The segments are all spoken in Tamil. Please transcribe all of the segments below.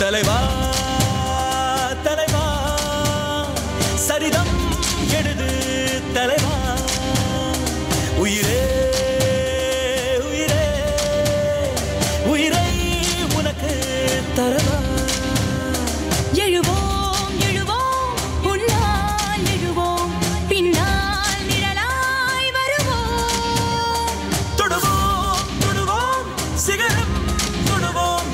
தலைவா தலைவா சரிதம் எழுது தலைவா உயிரே உயிரே உயிரை உனக்கு தரவா எழுவோம் எழுவோம் உன்னால் எழுவோம் பின்னால் நிழலாய் வருவோம் தொடுவோம் தொடுவோம் சிகரம் தொடுவோம்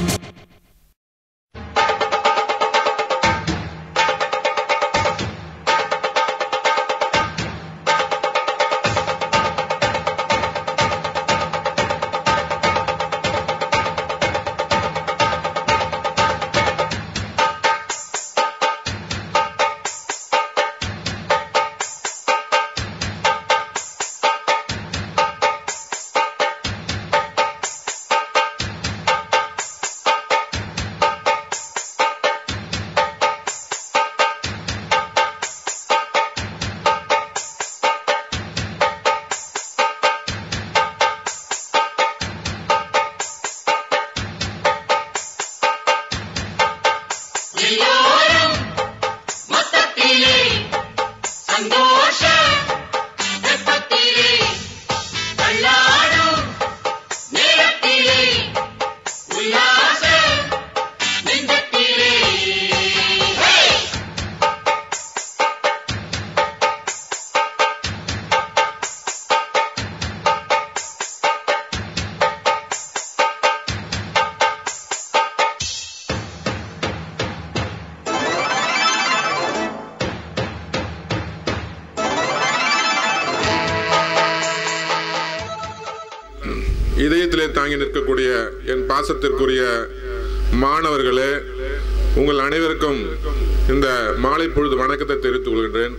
இதயத்திலே தாங்கி நிற்கக்கூடிய என் பாசத்திற்குரிய மாணவர்களே, உங்கள் அனைவருக்கும் இந்த மாலை பொழுது வணக்கத்தை தெரிவித்துக் கொள்கின்றேன்.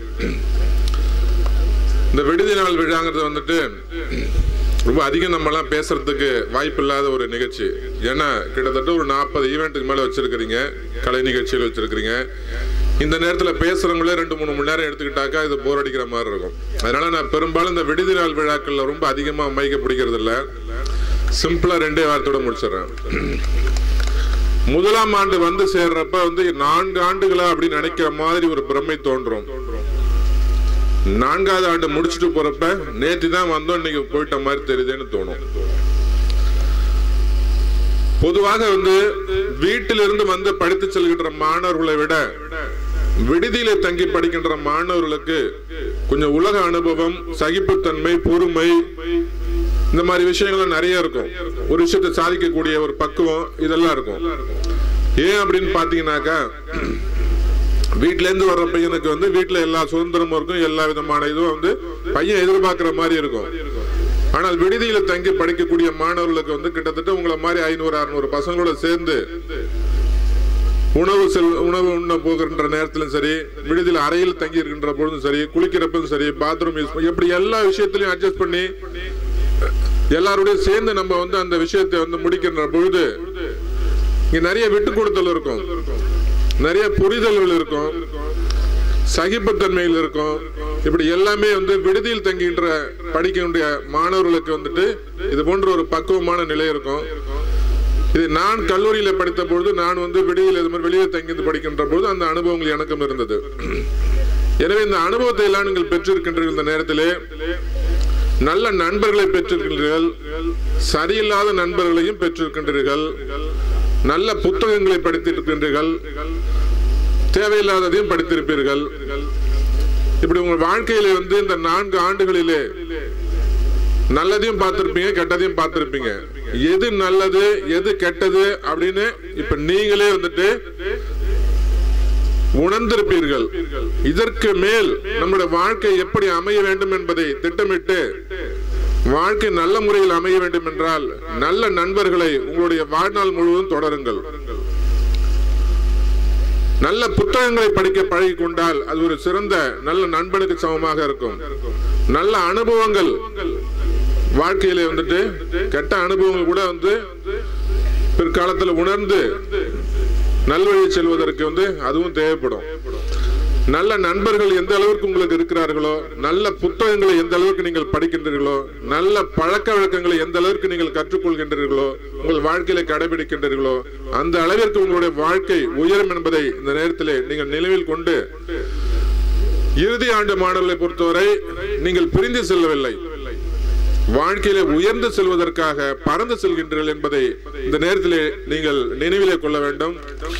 இந்த விடுதி நாள் விழாங்கிறது வந்துட்டு ரொம்ப அதிகம் நம்மலாம் பேசுறதுக்கு வாய்ப்பு இல்லாத ஒரு நிகழ்ச்சி. ஏன்னா கிட்டத்தட்ட ஒரு 40 ஈவெண்ட்டுக்கு மேலே வச்சிருக்கிறீங்க, கலை நிகழ்ச்சிகள் வச்சிருக்கிறீங்க. இந்த நேரத்தில் பேசுறவங்களே 2-3 மணி நேரம் எடுத்துக்கிட்டாக்கா இது போர் அடிக்கிற மாதிரி இருக்கும். அதனால நான் பெரும்பாலும் இந்த விடுதி நாள் விழாக்கள்ல ரொம்ப அதிகமாக மைக்க பிடிக்கிறது இல்லை. சிம்பிளா 2 வாரத்தோட முடிச்சிடறேன். முதலாம் ஆண்டு வந்து சேர்றப்ப 4 ஆண்டுகளா அப்படின்னு நினைக்கிற மாதிரி ஒரு பிரமை தோன்றும். 4ஆவது ஆண்டு முடிச்சுட்டு போறப்ப நேற்று தான் வந்தோம், இன்னைக்கு போயிட்ட மாதிரி தெரியுதுன்னு தோணும். பொதுவாக வீட்டிலிருந்து வந்து படித்து செல்கின்ற மாணவர்களை விட விடுதியில தங்கி படிக்கின்ற மாணவர்களுக்கு கொஞ்சம் உலக அனுபவம், சகிப்புத்தன்மை, பொறுமை, இந்த மாதிரி விஷயங்கள் நிறைய இருக்கும். ஒரு விஷயத்தை சாதிக்கக்கூடிய ஒரு பக்குவம் இதெல்லாம் இருக்கும். ஏன் அப்படின்னு பாத்தீங்கன்னாக்கா, வீட்டுல இருந்து வர்ற பையனுக்கு வீட்டுல எல்லா சுதந்திரமும் இருக்கும், எல்லா விதமான இதுவும் பையன் எதிர்பார்க்கிற மாதிரி இருக்கும். ஆனால் விடுதியில தங்கி படிக்கக்கூடிய மாணவர்களுக்கு கிட்டத்தட்ட உங்களை மாதிரி 500-600 பசங்களோட சேர்ந்து உணவு உண்ண போகின்ற நேரத்திலும் சரி, விடுதியில் அறையில் தங்கி இருக்கின்ற பொழுதும் சரி, குளிக்கிறப்பதும் சரி, பாத்ரூம் யூஸ் பண்ணி, எப்படி எல்லா விஷயத்திலையும் அட்ஜஸ்ட் பண்ணி எல்லாரோடய சேர்ந்து நம்ம அந்த விஷயத்தை முடிக்கின்ற பொழுது இங்க நிறைய விட்டு கொடுத்தல் இருக்கும், நிறைய புரிதல்கள் இருக்கும், சகிப்புத்தன்மையில் இருக்கும். இப்படி எல்லாமே விடுதியில் தங்குகின்ற படிக்கின்ற மாணவர்களுக்கு இது போன்ற ஒரு பக்குவமான நிலை இருக்கும். இது நான் கல்லூரியில படித்த பொழுது, நான் விடுதியில் இது மாதிரி வெளியே தங்கி படிக்கின்ற பொழுது அந்த அனுபவங்கள் எனக்கும் இருந்தது. எனவே இந்த அனுபவத்தை எல்லாம் நீங்கள் பெற்றிருக்கின்றீர்கள். இந்த நேரத்திலே நல்ல நண்பர்களை பெற்றிருக்கின்றீர்கள், சரியில்லாத நண்பர்களையும் பெற்றிருக்கின்றீர்கள், நல்ல புத்தகங்களை படித்திருக்கின்றீர்கள், தேவையில்லாததையும் படித்திருப்பீர்கள். இப்படி உங்கள் வாழ்க்கையில இந்த 4 ஆண்டுகளிலே நல்லதையும் பார்த்திருப்பீங்க, கெட்டதையும் பார்த்திருப்பீங்க. எது நல்லது எது கெட்டது அப்படின்னு இப்ப நீங்களே உணர்ந்திருப்பீர்கள். இதற்கு மேல் நம்முடைய வாழ்க்கை எப்படி அமைய வேண்டும் என்பதை திட்டமிட்டு வாழ்க்கை நல்ல முறையில் அமைய வேண்டும் என்றால் நல்ல நண்பர்களை உங்களுடைய வாழ்நாள் முழுவதும் தொடருங்கள். நல்ல புத்தகங்களை படிக்க பழகி கொண்டால் அது ஒரு சிறந்த நல்ல நண்பனுக்கு சமமாக இருக்கும். நல்ல அனுபவங்கள் வாழ்க்கையில கெட்ட அனுபவங்கள் கூட பிற்காலத்தில் உணர்ந்து நல்வழி செல்வதற்கு அதுவும் தேவைப்படும். நல்ல நண்பர்கள் எந்த அளவுக்கு உங்களுக்கு இருக்கிறார்களோ, நல்ல புத்தகங்களை எந்த அளவுக்கு நீங்கள் படிக்கின்றீர்களோ, நல்ல பழக்க வழக்கங்களை எந்த அளவுக்கு நீங்கள் கற்றுக்கொள்கின்றீர்களோ, உங்கள் வாழ்க்கையில கடைபிடிக்கின்றீர்களோ, அந்த அளவிற்கு உங்களுடைய வாழ்க்கை உயரும் என்பதை இந்த நேரத்திலே நீங்கள் நினைவில் கொண்டு, இறுதி ஆண்டு மாணவர்களை பொறுத்தவரை நீங்கள் பிரிந்து செல்லவில்லை, வாழ்க்கையில உயர்ந்து செல்வதற்காக பறந்து செல்கின்றீர்கள் என்பதை இந்த நேரத்திலே நீங்கள் நினைவிலே கொள்ள வேண்டும்.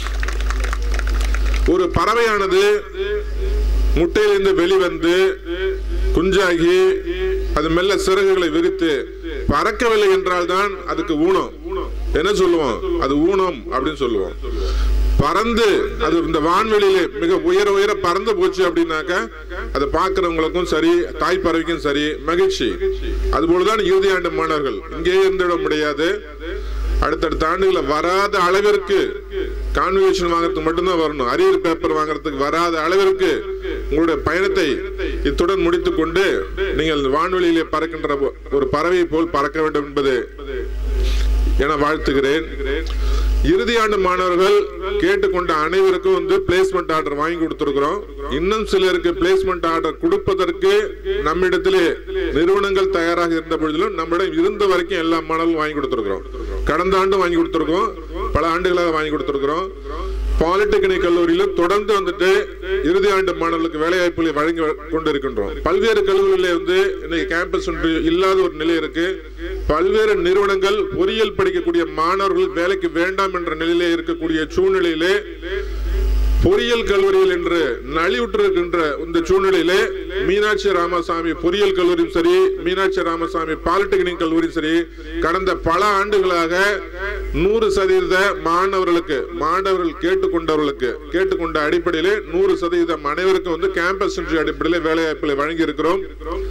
ஒரு பறவையானது முட்டையிலிருந்து வெளிவந்து குஞ்சாகி அது மெல்ல சிறகுகளை விரித்து பறக்கவில்லை என்றால் தான் அதுக்கு ஊனம். என்ன சொல்லுவோம்? அது ஊனம் அப்படின்னு சொல்லுவோம். பறந்து அது இந்த வான்வெளியிலே மிக உயர உயர பறந்து போச்சு அப்படின்னாக்க அதை பார்க்கிறவங்களுக்கும் சரி, தாய் பறவைக்கும் சரி மகிழ்ச்சி. அதுபோலதான் இறுதி ஆண்டு மாணவர்கள் இங்கே இருந்துவிட முடியாது. அடுத்தடுத்த ஆண்டுகளை வராத அளவிற்கு கான்வகேஷன் வாங்குறதுக்கு மட்டும்தான் வரணும், அரியர் பேப்பர் வாங்குறதுக்கு வராத அளவிற்கு உங்களுடைய பயணத்தை இத்துடன் முடித்துக் கொண்டு நீங்கள் வான்வெளியிலே பறக்கின்ற ஒரு பறவை போல் பறக்க வேண்டும் என்பது என வாழ்த்துகிறேன். இறுதி ஆண்டு மாணவர்கள் கேட்டுக்கொண்ட அனைவருக்கும் பிளேஸ்மெண்ட் ஆர்டர் வாங்கி கொடுத்திருக்கிறோம். இன்னும் சிலருக்கு பிளேஸ்மெண்ட் ஆர்டர் கொடுப்பதற்கு நம்மிடத்திலே நிறுவனங்கள் தயாராக இருந்த பொழுதிலும் நம்மிடம் இருந்த வரைக்கும் எல்லா மாணவர்களும் வாங்கி கொடுத்திருக்கிறோம். கடந்த ஆண்டு வாங்கி கொடுத்திருக்கோம், பல ஆண்டுகளாக வாங்கி கொடுத்திருக்கிறோம். பாலிடெக்னிக் கல்லூரியிலும் தொடர்ந்து இறுதி ஆண்டு மாணவர்களுக்கு வேலை வாய்ப்புகளை வழங்கி கொண்டிருக்கின்றோம். பல்வேறு கல்லூரிகளிலே இன்னைக்கு கேம்பஸ் இல்லாத ஒரு நிலை இருக்கு. பல்வேறு நிறுவனங்கள் பொறியியல் படிக்கக்கூடிய மாணவர்கள் வேலைக்கு வேண்டாம் என்ற நிலையிலே இருக்கக்கூடிய சூழ்நிலையிலே பொறியியல் கல்லூரிகள் என்று நலிவுற்றிருக்கின்ற இந்த சூழ்நிலையிலே மீனாட்சி ராமசாமி பொறியியல் கல்லூரியும் சரி, மீனாட்சி ராமசாமி பாலிடெக்னிக் கல்லூரியும் சரி, கடந்த பல ஆண்டுகளாக 100% மாணவர்கள் கேட்டுக்கொண்ட அடிப்படையிலே 100% அனைவருக்கும் கேம்பஸ் அடிப்படையிலே வேலை வாய்ப்புகளை வழங்கி இருக்கிறோம்.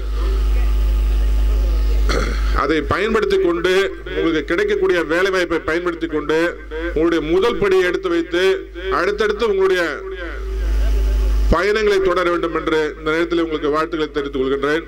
அதை பயன்படுத்தி கொண்டு உங்களுக்கு கிடைக்கக்கூடிய வேலை வாய்ப்பை பயன்படுத்தி கொண்டு உங்களுடைய முதல் படியை எடுத்து வைத்து அடுத்தடுத்து உங்களுடைய பயணங்களை தொடர வேண்டும் என்று இந்த நேரத்தில் உங்களுக்கு வாழ்த்துக்களை தெரிவித்துக் கொள்கின்றேன்.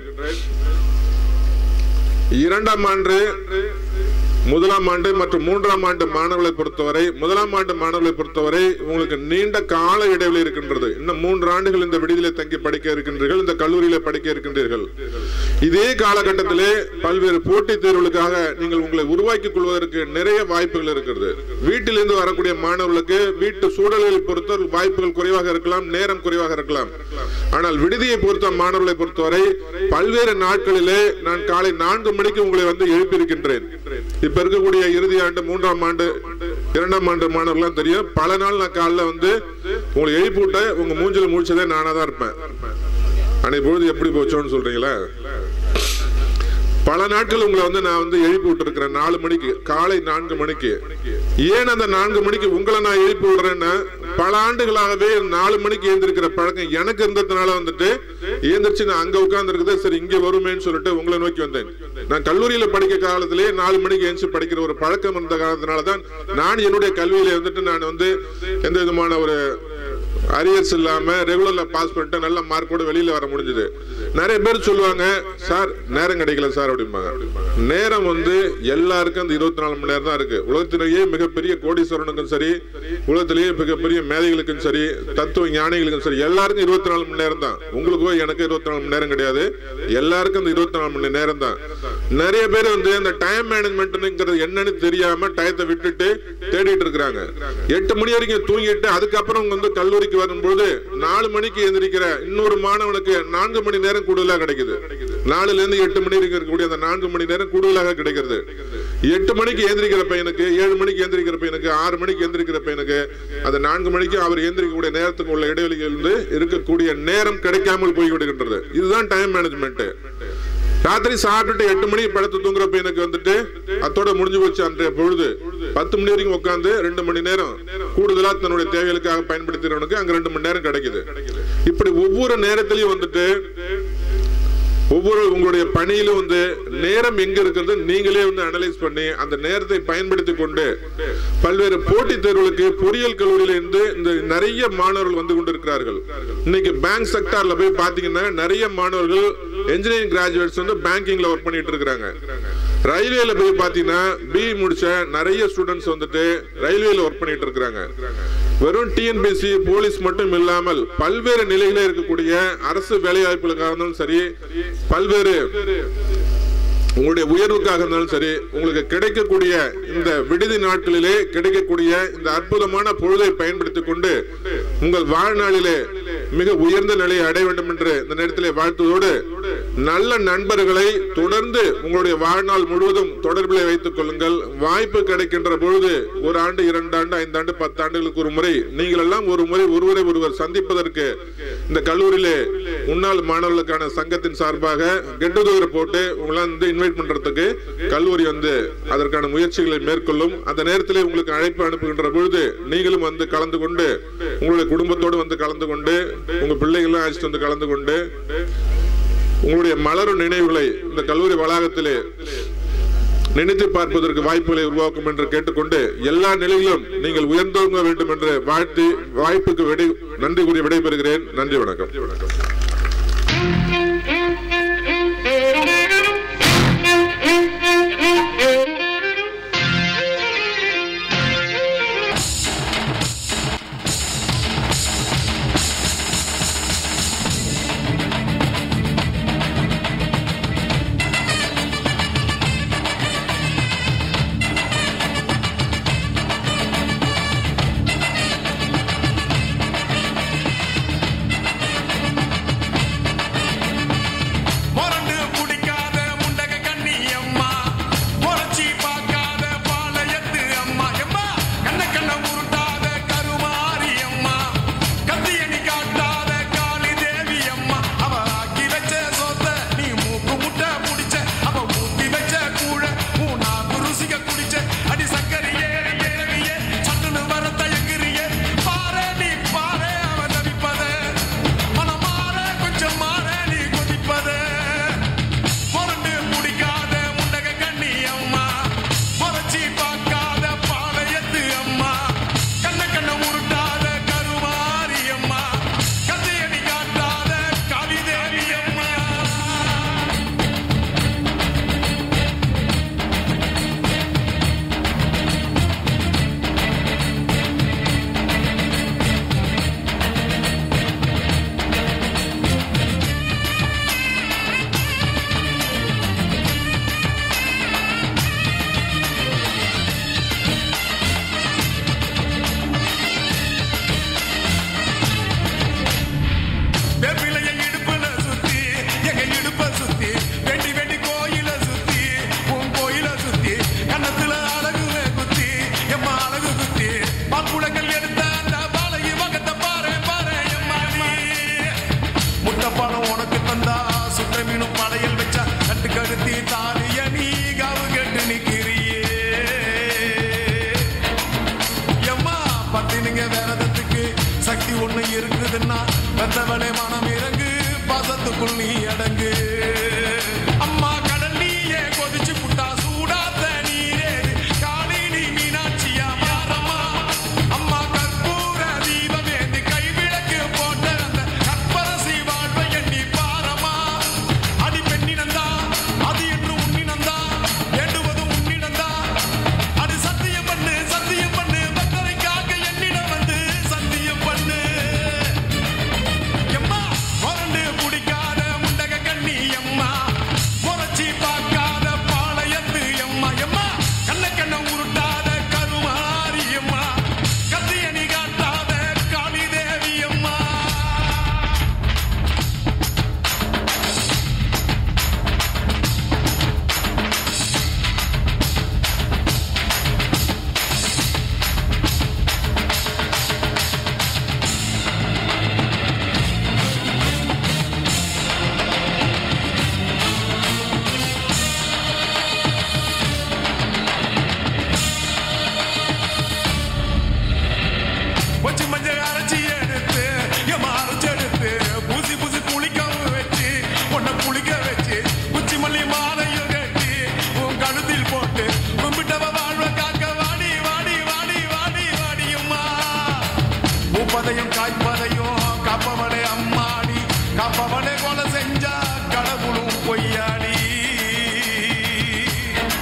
இரண்டாம் ஆண்டு, முதலாம் ஆண்டு மற்றும் மூன்றாம் ஆண்டு மாணவர்களை பொறுத்தவரை, முதலாம் ஆண்டு மாணவர்களை பொறுத்தவரை உங்களுக்கு நீண்ட கால இடைவெளி இருக்கின்றது. இன்னும் 3 ஆண்டுகள் இந்த விடுதியிலே தங்கி படிக்க இருக்கின்றீர்கள், இந்த கல்லூரியிலே படிக்க இருக்கின்றீர்கள். இதே காலகட்டத்திலே பல்வேறு போட்டித் தேர்வுகளுக்காக நீங்கள் உங்களை உருவாக்கிக் கொள்வதற்கு நிறைய வாய்ப்புகள் இருக்கிறது. வீட்டிலிருந்து வரக்கூடிய மாணவர்களுக்கு வீட்டு சூழல்களை பொறுத்த வாய்ப்புகள் குறைவாக இருக்கலாம், நேரம் குறைவாக இருக்கலாம். ஆனால் விடுதியை பொறுத்த மாணவர்களை பொறுத்தவரை பல்வேறு நாட்களிலே நான் காலை 4 மணிக்கு உங்களை எழுப்பியிருக்கின்றேன். இப்ப இருக்கக்கூடிய இறுதி ஆண்டு, மூன்றாம் ஆண்டு, இரண்டாம் ஆண்டு மாணவர்கள் தெரியும். பல நாள் நான் காலைல உங்களை எழுப்பி விட்ட உங்க மூஞ்சில முடிச்சதே நானாதான் இருப்பேன். அன்னைக்கு பொழுது எப்படி போச்சோன்னு சொல்றீங்களா? பல நாட்கள் உங்களை நான் எழுப்பி விட்டு இருக்கிறேன் 4 மணிக்கு, காலை 4 மணிக்கு. ஏன் அந்த 4 மணிக்கு உங்களை நான் எழுப்பி விடுறேன்னா, பல ஆண்டுகளாகவே 4 மணிக்கு எழுந்திருக்கிற பழக்கம் எனக்கு இருந்ததுனால எழுந்திரிச்சு நான் அங்க உட்கார்ந்து இருக்குது, சரி இங்க வருமேன்னு சொல்லிட்டு உங்களை நோக்கி வந்தேன். நான் கல்லூரியில படிக்க காலத்திலே 4 மணிக்கு எழுந்து படிக்கிற ஒரு பழக்கம் இருந்த காலத்தினாலதான் நான் என்னுடைய கல்வியில நான் எந்த விதமான ஒரு அரியர்ஸ் இல்லாம ரெகுலர்ல பாஸ் பண்ணிட்டு நல்ல மார்க்கோட வெளியில வர முடிஞ்சது. நிறைய பேர் சொல்லுவாங்க, சார் நேரம் கிடைக்கல சார் அப்படிம்பாங்க. நேரம் எல்லாருக்கும் அந்த 24 மணி நேரம் தான் இருக்கு. உலகத்திலேயே மிகப்பெரிய கோடீஸ்வரனுக்கும் சரி, உலகத்திலேயே மிகப்பெரிய மேதைகளுக்கும் சரி, தத்துவ ஞானிகளுக்கும் சரி, எல்லாருக்கும் 24 மணி நேரம் தான். உங்களுக்கோ எனக்கு 24 மணி நேரம் கிடையாது, எல்லாருக்கும் அந்த 24 மணி நேரம் தான். நிறைய பேர் அந்த டைம் மேனேஜ்மெண்ட்ங்கிறது என்னன்னு தெரியாம டயத்தை விட்டுட்டு தேடிட்டு இருக்கிறாங்க. 8 மணி வரைக்கும் தூங்கிட்டு அதுக்கப்புறம் கல்லூரிக்கு வரும்போது 4 மணிக்கு எழுந்திருக்கிற இன்னொரு மாணவனுக்கு 4 மணி நேரம் கூடுதலாக கிடைக்குது. 4ல இருந்து 8 மணி வரைக்கும் இருக்கக்கூடிய அந்த 4 மணி நேரம் கூடுதலாக கிடைக்கிறது. 8 மணிக்கு எழுந்திருக்கிற பையனுக்கு, 7 மணிக்கு எழுந்திருக்கிற பையனுக்கு, 6 மணிக்கு எழுந்திருக்கிற பையனுக்கு அந்த 4 மணிக்கு அவர் எழுந்திருக்கக்கூடிய நேரத்துக்கு உள்ள இடைவெளியில் இருக்கக்கூடிய நேரம் கிடைக்காமல் போய்விடுகின்றது. இதுதான் டைம் மேனேஜ்மெண்ட். ராத்திரி சாப்பிட்டுட்டு 8 மணிக்கு படுத்து தூங்குற பையனுக்கு அத்தோட முடிஞ்சு போச்சு அன்றைய பொழுது. 10 மணி வரைக்கும் உட்காந்து 2 மணி நேரம் கூடுதலா தன்னுடைய தேவைகளுக்காக பயன்படுத்துறவனுக்கு அங்க 2 மணி நேரம் கிடைக்குது. இப்படி ஒவ்வொரு நேரத்திலையும் ஒவ்வொரு உங்களுடைய பணியிலும் நேரம் எங்க இருக்கிறது நீங்களே அனலைஸ் பண்ணி அந்த நேரத்தை பயன்படுத்தி கொண்டு பல்வேறு போட்டித் தேர்வுகளுக்கு பொறியியல் கல்லூரியில இருந்து இந்த நிறைய மாணவர்கள் வந்து கொண்டிருக்கிறார்கள். இன்னைக்கு பேங்க் செக்டார்ல போய் பாத்தீங்கன்னா நிறைய மாணவர்கள் இன்ஜினியரிங் கிராஜுவேட்ஸ் பேங்கிங்ல ஒர்க் பண்ணிட்டு இருக்காங்க. ரயில்வேல போய் பாத்தீங்கன்னா பிஇ முடிச்ச நிறைய ஸ்டூடெண்ட்ஸ் ரயில்வேல ஒர்க் பண்ணிட்டு இருக்காங்க. வெறும் டிஎன்பிஎஸ்சி போலீஸ் மட்டும் இல்லாமல் பல்வேறு நிலைகளில் இருக்கக்கூடிய அரசு வேலைவாய்ப்புகளுக்காக இருந்தாலும் சரி, பல்வேறு உங்களுடைய உயர்வுக்காக இருந்தாலும் சரி, உங்களுக்கு கிடைக்கக்கூடிய இந்த விடுதி நாட்களிலே கிடைக்கக்கூடிய இந்த அற்புதமான பொழுதை பயன்படுத்திக் கொண்டு உங்கள் வாழ்நாளிலே மிக உயர்ந்த நிலையை அடைய வேண்டும் என்று இந்த நேரத்திலே வாழ்த்துவதோடு, நல்ல நண்பர்களை தொடர்ந்து உங்களுடைய வாழ்நாள் முழுவதும் தொடர்பில் வைத்துக் கொள்ளுங்கள். வாய்ப்பு கிடைக்கின்ற பொழுது 1 ஆண்டு 2 ஆண்டு 5 ஆண்டு 10 ஆண்டுகளுக்கு ஒரு முறை நீங்கள் எல்லாம் ஒரு முறை ஒருவரை ஒருவர் சந்திப்பதற்கு இந்த கல்லூரியிலே முன்னாள் மாணவர்களுக்கான சங்கத்தின் சார்பாக கெட் டுகெதர் போட்டு உங்களை வந்து இன்வைட் பண்றதுக்கு கல்லூரி வந்து அதற்கான முயற்சிகளை மேற்கொள்ளும். அந்த நேரத்திலே உங்களுக்கு அழைப்பு அனுப்புகின்ற பொழுது நீங்களும் வந்து கலந்து கொண்டு, உங்களுடைய குடும்பத்தோடு வந்து கலந்து கொண்டு, உங்க பிள்ளைகளும் அழைச்சிட்டு வந்து கலந்து கொண்டு உங்களுடைய மலரும் நினைவுகளை இந்த கல்லூரி வளாகத்திலே நினைத்து பார்ப்பதற்கு வாய்ப்புகளை உருவாக்கும் என்று கேட்டுக்கொண்டு, எல்லா நிலையிலும் நீங்கள் உயர்ந்தோங்க வேண்டும் என்று வாழ்த்தி வாய்ப்புக்கு நன்றி கூறி விடைபெறுகிறேன். நன்றி, வணக்கம்.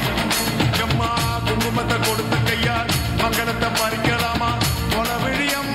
கொடுத்த கையால் மங்களத்தை பறிக்கலாமா? கொலவிழியம்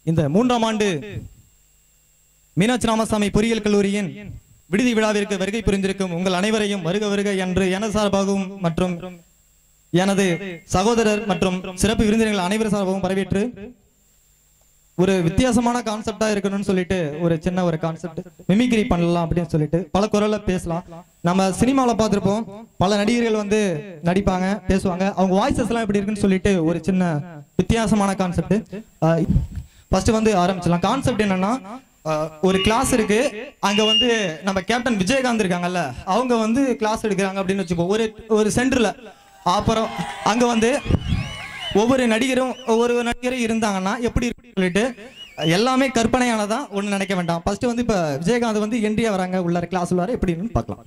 இந்த 3ஆம் ஆண்டு மீனாட்சி ராமசாமி பொறியியல் கல்லூரியின் விடுதி விழாவிற்கு வருகை புரிந்திருக்கும் உங்கள் அனைவரையும் வருக வருக என்று எனது சார்பாகவும் மற்றும் எனது சகோதரர் மற்றும் சிறப்பு விருந்தினர்கள் அனைவர் சார்பாகவும் வரவேற்று ஒரு வித்தியாசமான கான்செப்டா இருக்கணும்னு சொல்லிட்டு ஒரு சின்ன ஒரு கான்செப்ட் மிமிக்ரி பண்ணலாம் அப்படின்னு சொல்லிட்டு பல குரல்ல பேசலாம். நம்ம சினிமாவில பார்த்திருப்போம், பல நடிகர்கள் வந்து நடிப்பாங்க, பேசுவாங்க, அவங்க வாய்ஸஸ் எல்லாம் எப்படி இருக்குன்னு சொல்லிட்டு ஒரு சின்ன வித்தியாசமான கான்செப்ட். ஃபர்ஸ்ட் வந்து ஆரம்பிச்சலாம். கான்செப்ட் என்னன்னா, ஒரு கிளாஸ் இருக்கு, அங்க வந்து நம்ம கேப்டன் விஜயகாந்த் இருக்காங்கல்ல, அவங்க வந்து கிளாஸ் எடுக்கிறாங்க அப்படின்னு வச்சுப்போம் ஒரு சென்டர்ல. அப்புறம் அங்க வந்து ஒவ்வொரு நடிகரும் இருந்தாங்கன்னா எப்படி இருக்குன்னு சொல்லிட்டு எல்லாமே கற்பனையானதான் ஒண்ணு நினைக்க வேண்டாம். ஃபர்ஸ்ட் வந்து இப்ப விஜயகாந்த் வந்து என்ட்ரியா வராங்க உள்ள கிளாஸ் உள்ளார, எப்படின்னு பார்க்கலாம்.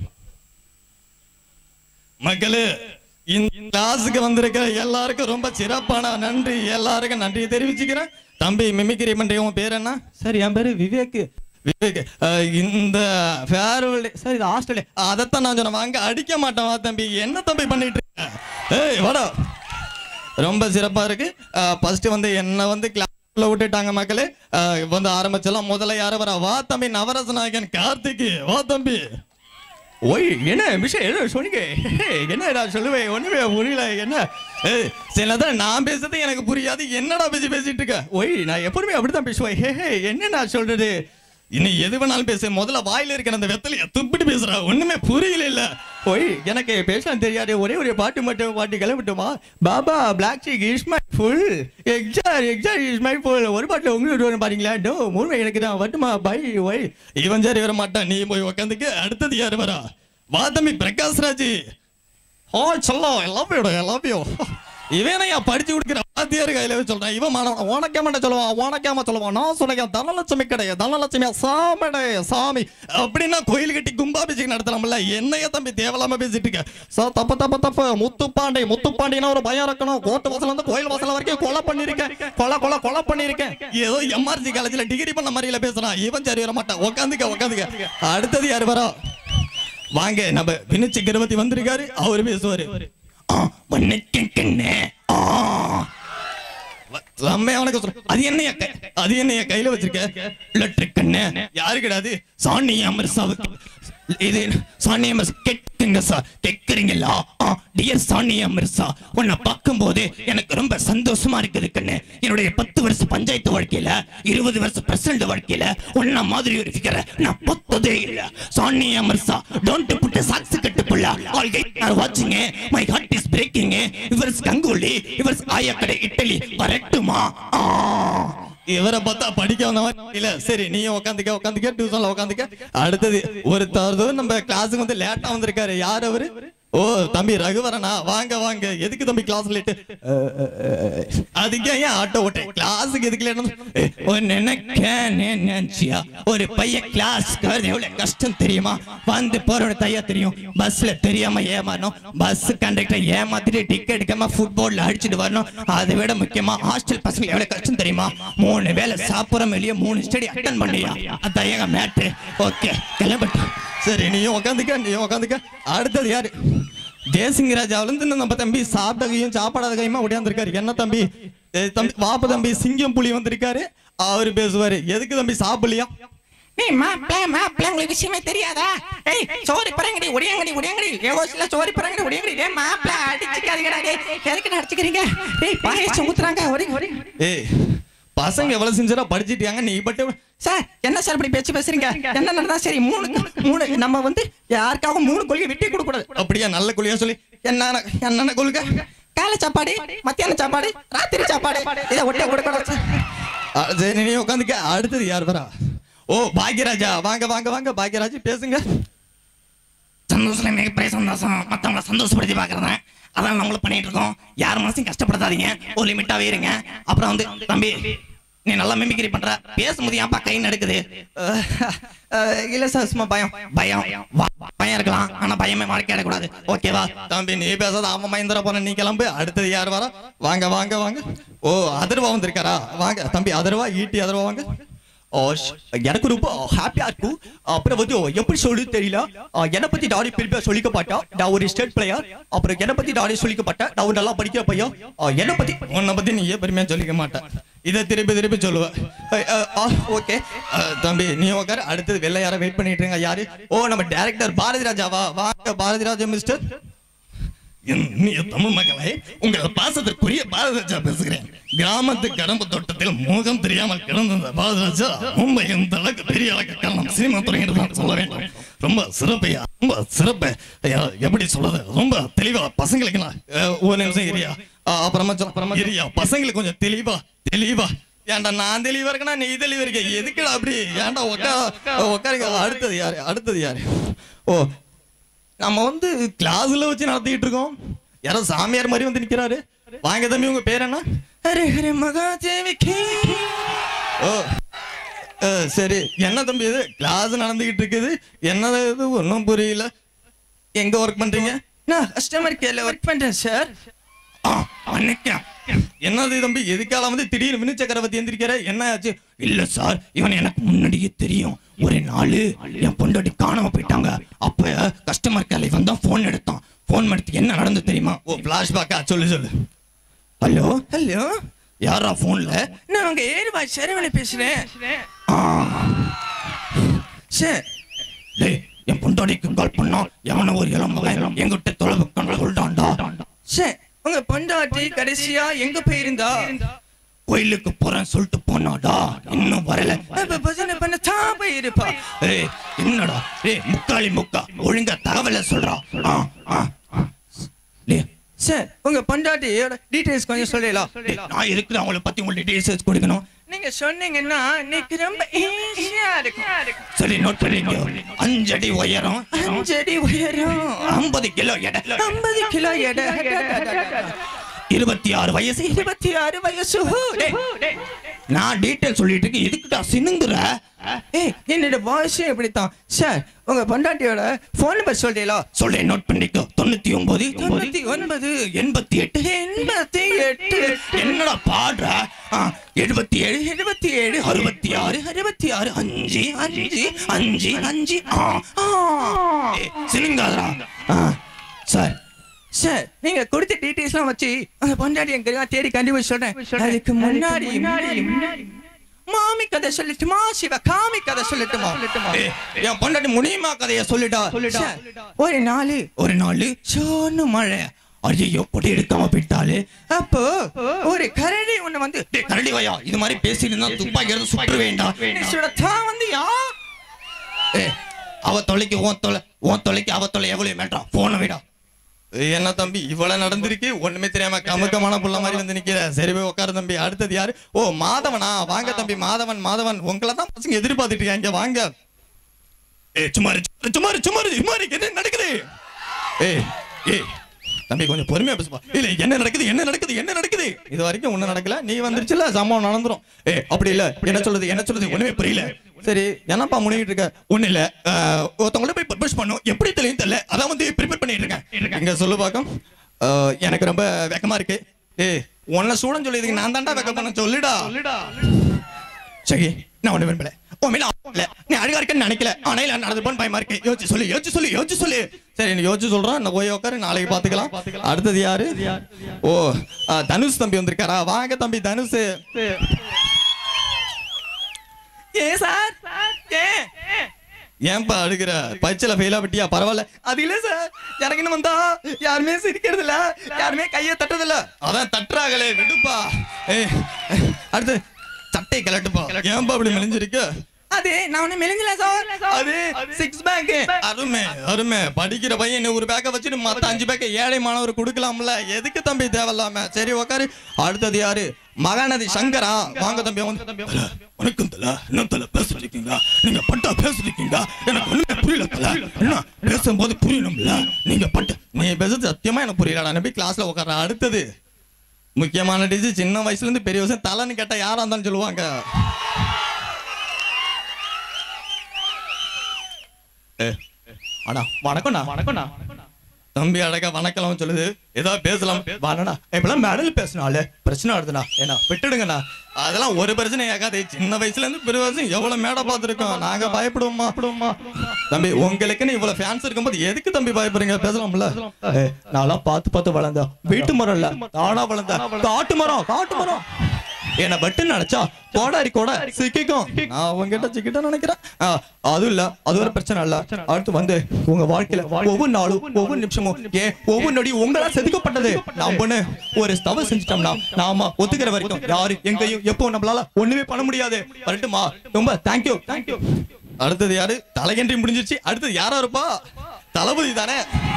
மக்களே, இந்த கிளாஸுக்கு வந்திருக்கிற எல்லாருக்கும் ரொம்ப சிறப்பான நன்றி, எல்லாருக்கும் நன்றி தெரிவிச்சுக்கிறேன். தம்பி மிமிக்ரி பண்றீங்க, உன் பேர் என்ன? சரி, என் பேரு விவேக். இந்த ஃபேர்வெல் சார், இது ஹாஸ்டல், அதைத்தான் நான் சொன்னேன். வாங்க, அடிக்க மாட்டேன் வா தம்பி. என்ன தம்பி பண்ணிட்டு இருக்க? ஏய் வாடா. ரொம்ப சிறப்பா இருக்கு. ஃபர்ஸ்ட் வந்து என்ன வந்து கிளாஸ்ல விட்டுட்டாங்க மக்களே. வந்து ஆரம்பிச்சலாம். முதல்ல யார வரா? வா தம்பி, நவரச நாயகன் கார்த்திக். வா தம்பி. ஓய், என்ன விஷயம் என்ன சொன்னீங்க? என்ன நான் சொல்லுவேன், ஒண்ணுமே புரியல. என்ன சிலதான் நான் பேசுறது எனக்கு புரியாது, என்னடா பேசிட்டு இருக்க? ஒய், நான் எப்பவுமே அப்படித்தான் பேசுவேன். என்ன நான் சொல்றது? இன்னும் எது வேணாலும் பேச, முதல்ல வாயில இருக்கிற அந்த வெத்தலைய துப்பிட்டு பேசுறா, ஒண்ணுமே புரியல. இல்ல ஓய், எனக்கு பேச தெரியாது, ஒரே ஒரு பாட்டு மட்டும் பாட்டு கிளம்பிட்டுமா? Baa baa black sheep is my full, எக்ஸார் இஸ் மை ஃபுல். ஒரு பாட்டுல உங்களுக்கு பாருங்களா? டோ மூணு எனக்கு தான் வட்டுமா பை. ஒய், இவன் சரி வர மாட்டான், நீ போய் உக்காந்துக்கு. அடுத்தது யாரு வரா? வா தம்பி பிரகாஷ் ராஜ். ஓ சொல்லோ, எல்லாத்தையும் இவனையா படிச்சு கொடுக்குற வாத்தியாரு கையில சொல்றேன். இவன் உனக்கேமாட்ட சொல்லுவான். நான் சொன்னேன் தனலட்சுமி கிடையாது, தனலட்சுமி சாமடே சாமி அப்படின்னா கோயில் கட்டி கும்பாபிஷேகம் நடத்தலாம்ல. என்னைய தம்பி தேவலாம பேசிட்டு இருக்க? தப்பு. முத்துப்பாண்டினா ஒரு பயம் இருக்கணும். கோட்டை வாசல் வந்து கோயில் வாசல் வரைக்கும் கொலை பண்ணிருக்கேன். ஏதோ எம்ஆர்சி காலேஜ்ல டிகிரி பண்ண மாதிரில பேசுறான். இவன் சரி வர மாட்டான். உட்காந்துக்க. அடுத்தது யாரு வரா? வாங்க, நம்ம வினு சக்கரவர்த்தி வந்திருக்காரு, அவரு பேசுவாரு. அது என்ன கையில வச்சிருக்க? லெட்டர் கண்ணு யாரு கிடையாது, சானியா மிர்சாவுக்கு. இது சானியா மிர்சா கேட்குறீங்களா? டியர் சானியா மிர்சா, உன்னை பார்க்கும் போது எனக்கு ரொம்ப சந்தோஷமா இருக்குது கண்ணு. என்னுடைய 10 வருஷ பஞ்சாயத்து வாழ்க்கையில 20 வருஷ பிரசிடண்ட் வாழ்க்கையில உன்ன மாதிரி ஒரு ஃபிகரை நான் பார்த்ததே இல்ல. Sania Mirza, don't put socks கட்டு புள்ள. ஆல் கைஸ் ஆர் வாட்சிங், மை ஹார்ட் இஸ் பிரேக்கிங். இவர்ஸ் கங்குலி, இவர்ஸ் ஆயக்கடை இட்டலி. வரட்டுமா? இவரை பார்த்தா படிக்க வந்த மாதிரி இல்ல. சரி, நீ உட்காந்துக்க டியூஷன்ல உட்காந்துக்க. அடுத்தது ஒருத்தர் நம்ம கிளாஸுக்கு வந்து லேட்டா வந்திருக்காரு. யார் அவரு? ஓ தம்பி ரகுவரனா? வாங்க. எதுக்கு தம்பி கிளாஸ் லேட்டு? அதுக்கு ஏன் ஆட்டோ ஓட்டே? கிளாஸுக்கு எதுக்கு லேட்டா? ஒரு பையன் கிளாஸ் எவ்வளவு கஷ்டம் தெரியுமா? வந்து போறோட தையா தெரியும். பஸ்ல தெரியாம ஏமாறணும், பஸ் கண்டக்டர் ஏமாத்திட்டு டிக்கெட் எடுக்காம ஃபுட்பால்ல அடிச்சுட்டு வரணும். அதை விட முக்கியமா ஹாஸ்டல் பசங்க எவ்வளவு கஷ்டம் தெரியுமா? 3 வேளை சாப்பிட்றோம், வெளியே 3 ஸ்டடி அட்டன் பண்ணியா? அதான் எங்க மேட்ரு. ஓகே, கிளம்பட்டு. சரி, நீயும் உட்காந்துக்க. அடுத்தது யாரு? ஜெயசிங்கராஜாவில இருந்து நம்ம தம்பி சாப்பிட்ட கையும் சாப்பாடாத கையுமா ஓடியாந்துருக்காரு. என்ன தம்பி? வாப்ப தம்பி சிங்கம் புலி வந்திருக்காரு, அவரு பேசுவாரு. எதுக்கு தம்பி சாப்பிடலையா? விஷயமே தெரியாதா? சோரி பரங்கடி ஒடியாங்கடி ஏவோசில சோரி பரங்கடி ஒடியாங்கடி. மாப்பிள அடிச்சுக்காதீங்கடா. எதுக்கு அடிச்சுக்கிறீங்க? பாயசம் ஊத்துறாங்க. பசங்க எவ்வளவு சின்சியரா படிச்சிட்டாங்க, நீ பட்டு சார் என்ன சார் இப்படி பேசுறீங்க? என்ன நடந்தா சரி? 3 நம்ம வந்து யாருக்காகவும் 3 கொள்கை விட்டு கொடுக்க கூடாது. அப்படியா? நல்ல கொள்கையா சொல்லி. என்னென்ன கொள்கை? காலை சாப்பாடு, மத்தியான சாப்பாடு, ராத்திரி சாப்பாடு, இதை ஒட்டே கொடுக்க. சரி, நீ உட்காந்துக்க. அடுத்தது யார் வரா? ஓ பாக்யராஜா. வாங்க பாக்யராஜ், பேசுங்க. சந்தோஷம், மிகப்பெரிய சந்தோஷம். மற்றவங்களை சந்தோஷப்படுத்தி பாக்குறேன், அதான் நம்மளும் பண்ணிட்டு இருக்கோம். யார் மனசையும் கஷ்டப்படுத்தாதீங்க, ஒரு லிமிட்டாவே இருங்க. அப்புறம் வந்து தம்பி, நீ நல்லா மிமிக்ரி பண்ற, பேசும்போது ஏன்ப்பா கை நடக்குது? இல்ல சார், சும்மா பயம் இருக்கலாம், ஆனா பயமே வாழ்க்கை அடக்கூடாது. ஓகேவா தம்பி? நீ பேசாத, அவன் மயந்திர போன, நீ கிளம்பு. அடுத்தது யார் வரா? வாங்க. ஓ அதர்வா வந்திருக்காரா? வாங்க தம்பி, அதர்வா ஈட்டி அதர்வா வாங்க. எனக்கு ரொம்ப ஹாப்பியா இருக்கும். அப்புறம் வந்து எப்படி சொல்லு தெரியல, என்னை பத்தி டாடி பெருமையா சொல்லிக்க மாட்டா, நான் ஒரு ஸ்டேட் பிளேயர். அப்புறம் என்னை பத்தி டாடி சொல்லிக்க மாட்டேன், நான் ஒரு நல்லா படிக்கிற பையன். என்னை பத்தி உன்னை பத்தி நீ ஏன் பெருமையா சொல்லிக்க மாட்டேன், இதை திருப்பி திருப்பி சொல்லுவேன். ஓகே தம்பி நீ உட்கார. அடுத்தது வெளில யாரை வெயிட் பண்ணிட்டு இருங்க. யாரு? ஓ நம்ம டைரக்டர் பாரதி ராஜாவா? வாங்க பாரதி ராஜா மிஸ்டர். தமிழ் மக்களை, உங்கள் பாசத்திற்குரிய பாரதிராஜா பேசுகிறேன். கிராமத்து கடம்பு தோட்டத்தில் முகம் தெரியாமல் கிடந்த பாரதிராஜா மும்பையின் தலக்கு பெரிய அளவுக்கு காரணம் சினிமா துறையினர் தான் சொல்ல வேண்டும். ரொம்ப சிறப்பையா, ரொம்ப சிறப்பு. எப்படி சொல்றது, ரொம்ப தெளிவா பசங்களுக்கு. ஒரு நிமிஷம் இரியா, அப்புறமா இரியா, பசங்களுக்கு கொஞ்சம் தெளிவா. ஏன்டா நான் தெளிவா இருக்கேன்னா நீ தெளிவா இருக்க, எதுக்குடா அப்படி? ஏன்டா உட்காருங்க. அடுத்தது யாரு? ஓ நம்ம வந்து கிளாஸ்ல வச்சு நடத்திட்டு இருக்கோம். யாரோ சாமியார் மாதிரி வந்து நிக்கிறாரு. வாங்க தம்பி, உங்க பேர் என்ன? ஹரே ஹரே மகாதேவிக்கு. ஓ சரி, என்ன தம்பி இது கிளாஸ் நடந்துகிட்டு இருக்குது, என்னது இது ஒன்றும் புரியல. எங்க ஒர்க் பண்றீங்க? நான் கஸ்டமர் கேர்ல ஒர்க் பண்றேன் சார். என்னது தம்பி, எதுக்கால வந்து திடீர்னு வினு சக்கரவர்த்தி எந்திரிக்கிற, என்ன ஆச்சு? இல்ல சார், இவன் எனக்கு முன்னாடியே தெரியும். ஒரு நாள் என் பொண்டாட்டி காணாம போயிட்டாங்க. அப்ப கஸ்டமர் கேர்ல வந்தா போன் எடுத்தான். போன் எடுத்து என்ன நடந்து தெரியுமா? ஓ பிளாஷ்பேக்கா, சொல்லு. ஹலோ யாரா போன்ல? நான் உங்க ஏரிவா சரவண பேசுறேன். என் பொண்டாட்டிக்கு கால் பண்ணா எவன ஒரு இளம்பகை எங்கிட்ட தொலைவு சொல்லிட்டான்டா. சரி, உங்க பொண்டாட்டி கடைசியா எங்க போயிருந்தா? கோயிலுக்கு போறேன் சொல்லிட்டு போனாடா, இன்னும் வரல. பஜனை பண்ண தான் போயிருப்பா. என்னடா முக்கா ஒழுங்கா தகவலை சொல்றா. சார் உங்க பொண்டாட்டியோட டீடைல்ஸ் கொஞ்சம் சொல்லலாம். நான் இருக்கிற அவங்கள பத்தி உங்களுக்கு டீடைல்ஸ் கொடுக்கணும். நீங்க சொன்னீங்கன்னா இன்னைக்கு ரொம்ப ஈஸியா இருக்கும். சரி நோட் பண்ணிக்கோ. 5 அடி உயரம், 5 அடி உயரம், 50 கிலோ எடை, 50 கிலோ எடை, 26 வயசு, 26 வயசு. நான் டீடைல் சொல்லிட்டு இருக்கேன், எதுக்குடா சினுங்குற? என்னோட வாய்ஸ் எப்படித்தான். சார் உங்க பொண்டாட்டியோட போன் நம்பர் சொல்றீங்களா? சொல்றேன், நோட் பண்ணிக்கோ. 99 99 88 88. என்னடா பாடுற? 77 77 66 66 5 5 5 5. சினுங்காதரா. சார் சார் நீங்க கொடுத்த டீடைல்ஸ்லாம் வச்சு அந்த பொண்டாட்டி எங்க தேடி கண்டுபிடிச்சு சொல்றேன். அதுக்கு முன்னாடி மாமி கதை சொல்லட்டுமா, சிவ காமி கதை சொல்லட்டுமா? என் பொண்டாட்டி முனியமா கதைய சொல்லிட்டா. ஒரு நாள் சோன்னு மழை. ஐயோ பொடி எடுக்காம போயிட்டாலே. அப்போ ஒரு கரடி ஒண்ணு வந்து, கரடி வயா இது மாதிரி பேசிட்டு துப்பாக்கி எடுத்து சுற்று வேண்டாம். வந்து அவ தொலைக்கு உன் தொலைக்கு அவ தொலை எவ்வளவு மேட்டா போன விடா. என்ன தம்பி இவ்வளவு நடந்திருக்கு, ஒண்ணுமே தெரியாம கமுக்கமான புள்ள மாதிரி வந்து நிக்கிற. சரி போய் உட்காரு தம்பி. அடுத்தது யாரு? ஓ மாதவனா? வாங்க தம்பி. மாதவன் உங்களை தான் பசங்க எதிர்பார்த்துட்டு இருக்காங்க. வாங்க. சுமாரு என்ன நடக்குது? தம்பி கொஞ்சம் பொறுமையா பேசுப்பா. இல்ல என்ன நடக்குது? இது வரைக்கும் ஒண்ணும் நடக்கல, நீ வந்துருச்சுல சம்பவம் நடந்துரும். அப்படி இல்ல, என்ன சொல்றது ஒண்ணுமே புரியல. சரி என்னப்பா முனிகிட்டு இருக்க? ஒண்ணு இல்ல, ஒருத்தவங்கள போய் பர்பஸ் பண்ணும், எப்படி தெரியும் தெரியல, அதான் வந்து ப்ரிப்பேர் பண்ணிட்டு இருக்கேன். இங்க சொல்லு பாக்கம். எனக்கு ரொம்ப வெக்கமா இருக்கு. உன்னை சூடம் சொல்லியதுக்கு நான் தாண்டா வெக்க பண்ண. சொல்லுடா. சரி நான் ஒண்ணு விரும்பல, நீ அழகா இருக்கன்னு நினைக்கல, ஆனா இல்ல நடந்து போன பயமா இருக்கு. யோசிச்சு சொல்லு. சரி நீ யோசிச்சு சொல்றான், நான் போய் உட்காரு, நாளைக்கு பாத்துக்கலாம். அடுத்தது யாரு? ஓ தனுஷ் தம்பி வந்திருக்காரா? வாங்க தம்பி தனுஷ். சார் ஏன்பா அடுக்கிற? பச்சைல ஃபெயிலா பட்டியா? பரவாயில்ல. அது இல்ல சார், எனக்கு வந்தா யாருமே சிரிக்கிறது இல்ல, யாருமே கைய தட்டது இல்ல. அதான் தட்டுறாங்களே, விடுப்பா. அடுத்து சட்டை கலட்டுப்பா. ஏன்பா அப்படி மெலிஞ்சிருக்கு? அது நான் ஒண்ணு மெலிஞ்சல சார், அது 6 பேக். அருமை. படிக்கிற பையன் ஒரு பேக்க வச்சுட்டு மத்த 5 பேக்க ஏழை மாணவர் கொடுக்கலாம்ல, எதுக்கு தம்பி தேவையில்லாம? சரி உட்காரு. அடுத்தது யாரு? மகாநதி சங்கரா. வாங்க தம்பி. வணக்கம் தல. என்ன தல பேசிட்டு இருக்கீங்க? நீங்க பட்டா பேசிட்டு இருக்கீங்க, எனக்கு ஒண்ணுமே புரியல தல. என்ன பேசும்போது புரியணும்ல, நீங்க பட்ட நீ பேசுறது சத்தியமா எனக்கு புரியலடா. நம்பி கிளாஸ்ல உட்கார. அடுத்தது முக்கியமான டிஷ். சின்ன வயசுல இருந்து பெரிய வயசு தலைன்னு கேட்டா யாரா இருந்தாலும் சொல்லுவாங்க. வணக்கம்டா தம்பி. அழகா வணக்கம் சொல்லுது. ஏதாவது பேசலாம் வாடா. இப்பெல்லாம் மேடல் பேசணும்ல, பிரச்சனை வருதுண்ணா. ஏன்னா விட்டுடுங்கண்ணா. அதெல்லாம் ஒரு பிரச்சனை ஆகாது. சின்ன வயசுல இருந்து பெரிய வயசு எவ்வளவு மேடை பார்த்துருக்கோம். நாங்க பயப்படுவோமா தம்பி? உங்களுக்குன்னு இவ்வளவு ஃபேன்ஸ் இருக்கும்போது எதுக்கு தம்பி பயப்படுறீங்க? பேசலாம்ல. நான்லாம் பார்த்து வளர்ந்தா வீட்டு மரம் இல்ல, நானா வளர்ந்தா காட்டு மரம். என்ன பட்டு நினைச்சா கோடாரி கூட சிக்கிக்கும். நான் உங்ககிட்ட சிக்கிட்ட நினைக்கிறேன். அது இல்ல, அது ஒரு பிரச்சனை இல்ல. அடுத்து வந்து உங்க வாழ்க்கையில ஒவ்வொரு நாளும் ஒவ்வொரு நிமிஷமும் ஒவ்வொரு நொடியும் உங்களால் செதுக்கப்பட்டது. நாம் பொண்ணு ஒரு தவறு செஞ்சுட்டோம்னா நாம ஒத்துக்கிற வரைக்கும் யாரு எங்கேயும் எப்போ நம்மளால ஒண்ணுமே பண்ண முடியாது. வரட்டுமா? ரொம்ப தேங்க்யூ. அடுத்தது யாரு? தலைகன்றி முடிஞ்சிருச்சு. அடுத்தது யாரா இருப்பா? தளபதி தானே.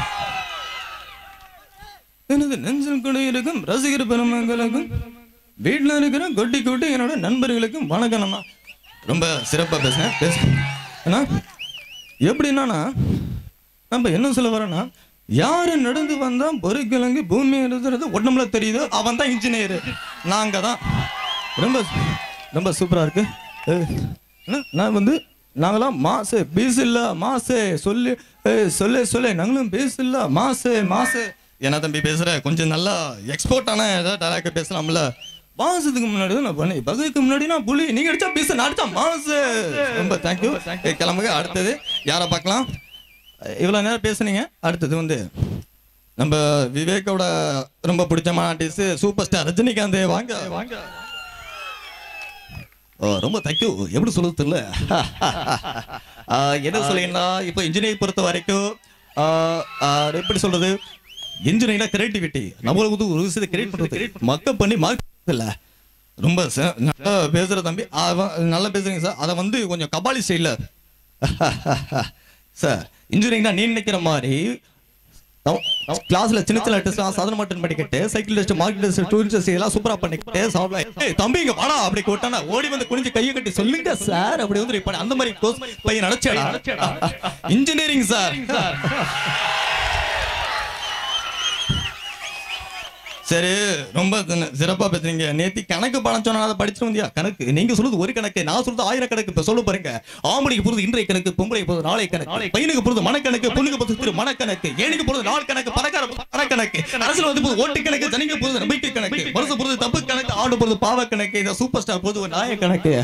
எனது நெஞ்சில் கூட இருக்கும் ரசிகர் பெருமங்களுக்கும் வீட்டில் இருக்கிற கொட்டி என்னோட நண்பர்களுக்கும் வணக்கம்மா. ரொம்ப சிறப்பாக பேசுனேன். எப்படின்னா நம்ம என்ன சொல்ல வரோன்னா, யாரு நடந்து வந்தா பொறுக்கிழங்கு பூமி எழுதுறது உடம்புல தெரியுது, அவன் தான் இன்ஜினியரு. நாங்க தான். ரொம்ப ரொம்ப சூப்பரா இருக்கு. நான் வந்து நாங்களாம் மாசு பீஸ் இல்ல மாசு சொல்லு நாங்களும் பீஸ் இல்ல மாசு. என்ன தம்பி பேசுற? கொஞ்சம் நல்லா எக்ஸ்போர்ட் ஆன ஏதாவது டேரக்டா பேசலாம்ல. மாசத்துக்கு முன்னாடி நான் பண்ணி பகுதிக்கு முன்னாடி நான் புலி, நீங்க அடிச்சா பீஸ், நான் அடிச்சா மாசு. ரொம்ப தேங்க்யூ. கிளம்புங்க. அடுத்தது யாரை பார்க்கலாம்? இவ்வளவு நேரம் பேசுனீங்க. அடுத்தது வந்து நம்ம விவேக்கோட ரொம்ப பிடிச்சமான ஆர்டிஸ்ட் சூப்பர் ஸ்டார் ரஜினிகாந்த். வாங்க. ரொம்ப தேங்க்யூ. எப்படி சொல்றது தெரியல. என்ன சொல்லிங்கன்னா, இப்போ இன்ஜினியரிங் பொறுத்த வரைக்கும் எப்படி சொல்றது, இன்ஜினியரிங் கிரியேட்டிவிட்டி. நம்மளுக்கு வந்து ஒரு விஷயத்தை கிரியேட் பண்றது, மக்கள் பண்ணி மார்க் இல்ல. ரொம்ப நல்லா பேசுற தம்பி, நல்லா பேசுறீங்க சார். அதை வந்து கொஞ்சம் கபாலி ஸ்டைல்ல சார். இன்ஜினியரிங்னா நீ நினைக்கிற மாதிரி கிளாஸ்ல சின்ன டெஸ்ட் சாதனை மட்டும் பண்ணிக்கிட்டு cycle test mark test tourist test எல்லாம் சூப்பரா பண்ணிக்கிட்டு தம்பி இங்க வாடா அப்படி கூட்டானா ஓடி வந்து குனிஞ்சு கையை கட்டி சொல்லுங்க சார் அப்படி வந்து அந்த மாதிரி கோர்ஸ் பையன் நடச்சேடா. Engineering sir. சரி, ரொம்ப சிறப்பா பேசுறீங்க. நேத்தி கணக்கு பணம் சொன்னா அதை படிச்சு வந்தியா? கணக்கு நீங்க சொல்றது ஒரு கணக்கு, நான் சொல்றது 1000 கணக்கு. இப்ப சொல்ல பாருங்க. ஆம்பளைக்கு பொறுத்து இன்றைய கணக்கு, பொம்பளைக்கு பொறுத்து நாளை கணக்கு, பையனுக்கு பொறுத்து மனக்கணக்கு, பொண்ணுக்கு பொறுத்து மனக்கணக்கு, ஏழுக்கு பொறுத்து நாள் கணக்கு, பணக்கார மனக்கணக்கு, அரசியல் வந்து ஓட்டு கணக்கு, ஜனங்க பொறுத்து நம்பிக்கை கணக்கு, வருஷம் பொறுத்து தப்பு கணக்கு, ஆடு பொறுத்து பாவ கணக்கு, இந்த சூப்பர் ஸ்டார் பொறுத்து நாய கணக்கு.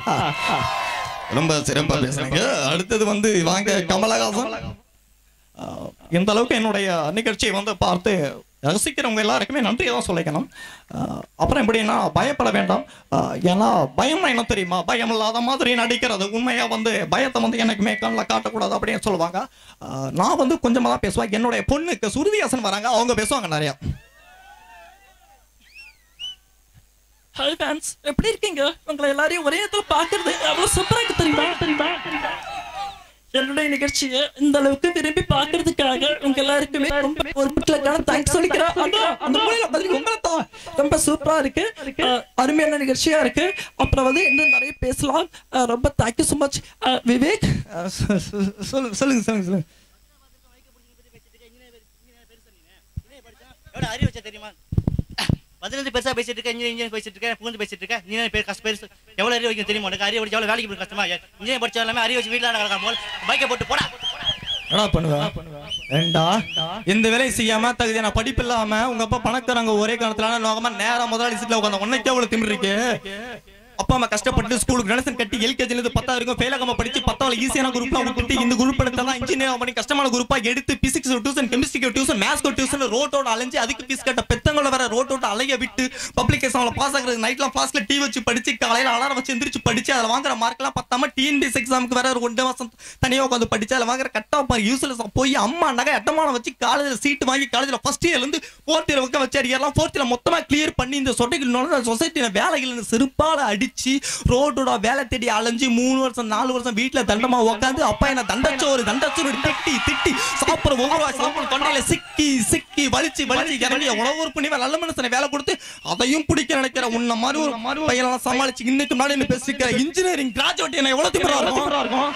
ரொம்ப சிறப்பா பேசுறீங்க. அடுத்தது வந்து வாங்க கமலஹாசன். இந்த அளவுக்கு என்னுடைய நிகழ்ச்சியை வந்து பார்த்து ரசிக்கிறவங்க எல்லாருக்குமே நன்றியை தான் சொல்லிக்கணும். அப்புறம் எப்படின்னா, பயப்பட வேண்டாம். ஏன்னா பயம் என்ன தெரியுமா, பயம் இல்லாத மாதிரி நடிக்கிறது. உண்மையா வந்து பயத்தை வந்து எனக்குமே கண்ணில் காட்டக்கூடாது அப்படின்னு சொல்லுவாங்க. நான் வந்து கொஞ்சமாக தான் பேசுவேன். என்னுடைய பொண்ணுக்கு சுருதிஹாசன் வராங்க, அவங்க பேசுவாங்க நிறையா. ஹாய் ஃபேன்ஸ், எப்படி இருக்கீங்க? உங்களை எல்லாரையும் ஒரே இடத்துல பார்க்கறது அவ்வளோ சூப்பராக இருக்கு தெரியுமா? என்னுடைய நிகழ்ச்சியை இந்த அளவுக்கு விரும்பி பார்க்கறதுக்காக உங்க எல்லாருக்குமே ரொம்ப ஒரு முக்கியமான தேங்க்ஸ் சொல்லிக்கிறேன். அந்த மூலையில பார்த்தீங்கன்னா ரொம்ப சூப்பரா இருக்கு, அருமையான நிகழ்ச்சியா இருக்கு. அப்புறம் வந்து இன்னும் நிறைய பேசலாம். ரொம்ப தேங்க்யூ ஸோ மச். விவேக் சொல்லுங்க. தெரியுமா, 15 பெருசா பேசிட்டு இருக்க, இன்ஜினியரிங் பேசிட்டு இருக்க, புகுந்து பேசிட்டு இருக்க, நீ பேர் கஷ்ட பெருசு எவ்வளவு அறிவு வைக்க தெரியுமா உனக்கு? அறிவு எவ்வளவு வேலைக்கு போய் கஷ்டமா? இன்ஜினியரிங் படிச்ச எல்லாமே அறிவு வச்சு வீட்டில் நடக்காம பைக்கை போட்டு போடா. என்ன பண்ணுவேன்? இந்த வேலையை செய்யாம தகுதியான படிப்பு இல்லாம உங்க அப்பா பணக்காரங்க ஒரே காரணத்துல நோக்கமா நேரம் முதலாளி சீட்ல உட்காந்து உன்னைக்கே அவ்வளவு திமிரு இருக்கு. அப்பா அம்மா கஷ்டப்பட்டு ஸ்கூலுக்கு டொனேஷன் கட்டி எல்கேஜில இருந்து 10 வரைக்கும் ஃபெயில் ஆகாம படிச்சு 10வது ஈஸியான குரூப்ல விட்டுட்டு இந்த குரூப் எடுத்தா இன்ஜினியர் பண்ணி கஷ்டமான குரூப்பா எடுத்து பிசிக்ஸ் டியூஷன், கெமிஸ்ட்ரிக்கு டியூஷன், மேத்ஸ்க்கு டியூஷன், ரோட்டோட அலைஞ்சு அதுக்கு ஃபீஸ் கட்ட பெத்தங்கள வேற ரோட்டோட அலைய விட்டு பப்ளிக் எக்ஸாம்ல பாஸ் ஆகுறது நைட்லாம் ஃபாஸ்ட்ல டீ வச்சு படிச்சு காலையில அலாரம் வச்சு எந்திரிச்சு படிச்சு அதுல வாங்குற மார்க்லாம் பத்தாம டிஎன்பிஎஸ் எக்ஸாமுக்கு வேற ஒரு 1 மாசம் தனியா உட்காந்து படிச்சு அதுல வாங்குற கட் ஆஃப் மார்க் யூஸ்லெஸ் போய் அம்மா நகை அட்டமானம் வச்சு காலேஜ்ல சீட் வாங்கி காலேஜ்ல ஃபர்ஸ்ட் இயர்ல இருந்து 4th இயர் வரைக்கும் வச்சு அடிக்கலாம். 4th இயர்ல மொத்தமா கிளியர் பண்ணி இந்த சொசைட்டில வேலைகள் செருப்பால அடிச்சு ரோட்டோட வேலை தேடி அலைஞ்சு 3 வருஷம் 4 வருஷம் வீட்டுல தண்டமா உட்காந்து அப்பா என்ன தண்டச்சோறு திட்டி சாப்பிட ஒவ்வொரு சாப்பிட தொண்டையில சிக்கி வலிச்சு இறங்கி உணவு பண்ணி நல்ல மனுஷனை வேலை கொடுத்து அதையும் பிடிக்க நினைக்கிற உன்ன மாதிரி ஒரு பையனெல்லாம் சமாளிச்சு இன்னைக்கு முன்னாடி பேசிக்கிற இன்ஜினியரிங் கிராஜுவேட் என்ன எவ்வளவு திமிரா இருக்கும்.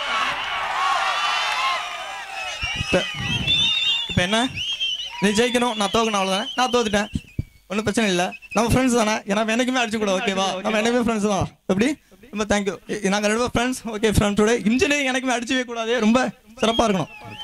இப்ப என்ன, நீ ஜெயிக்கணும், நான் தோக்கணும், அவ்வளவுதானே. நான் தோத்துட்டேன், ஒன்றும் பிரச்சனை இல்லை. நம்ம ஃப்ரெண்ட்ஸ் தானே, ஏன்னா எனக்குமே அடிச்சு கூட ஓகேவா? நம்ம எனக்குமே ஃப்ரெண்ட்ஸ் தான். எப்படி? ரொம்ப தேங்க்யூ. நாங்கள் 2 ஃப்ரெண்ட்ஸ். ஓகே, ஃப்ரெண்ட்ஸோட இன்ஜினியரிங் எனக்குமே அடிச்சுவே கூடாது, ரொம்ப சிறப்பாக இருக்கணும்.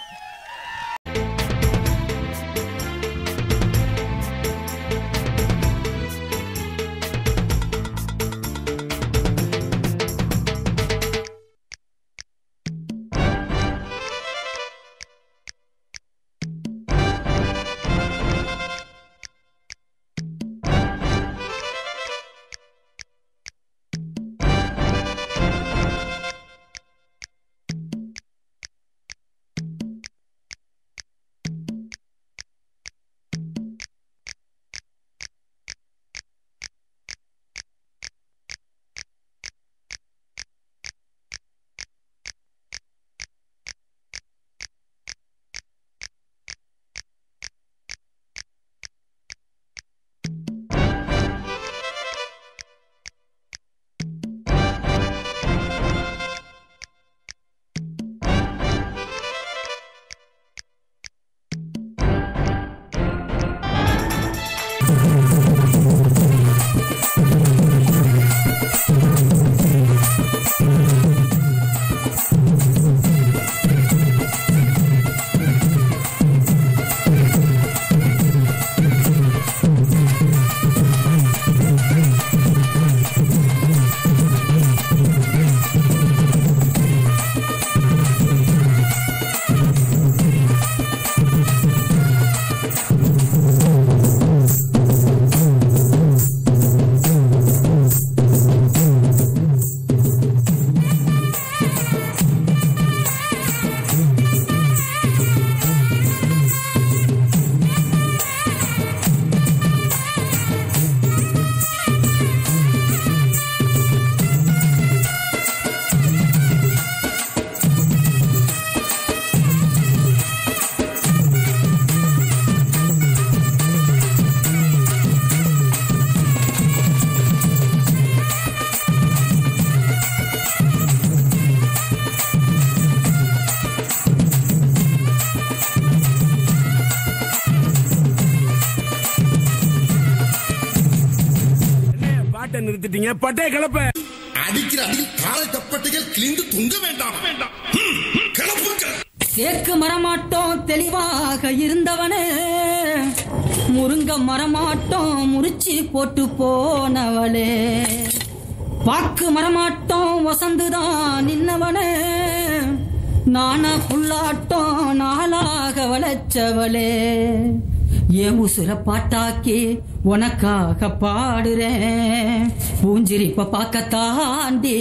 நிறுத்திட்டீங்க. பட்டே கிளப்ப அடிக்கிற அடியில் காலை தப்பட்டைகள் கிழிந்து தொங்க வேண்டாம். கிளப்புங்கள். தேக்கு மரமாட்டோம் தெளிவாக இருந்தவனே, முருங்க மரமாட்டோம் முறிச்சி போட்டு போனவளே, பாக்கு மரமாட்டோம் வசந்துதான் நின்னவனே, நானா புல்லாட்டம் நாளாக வளச்சவளே, ஏன் உசுர பாட்டாக்கி உனக்காக பாடுறேன், பூஞ்சிரிப்ப பார்க்க தாண்டி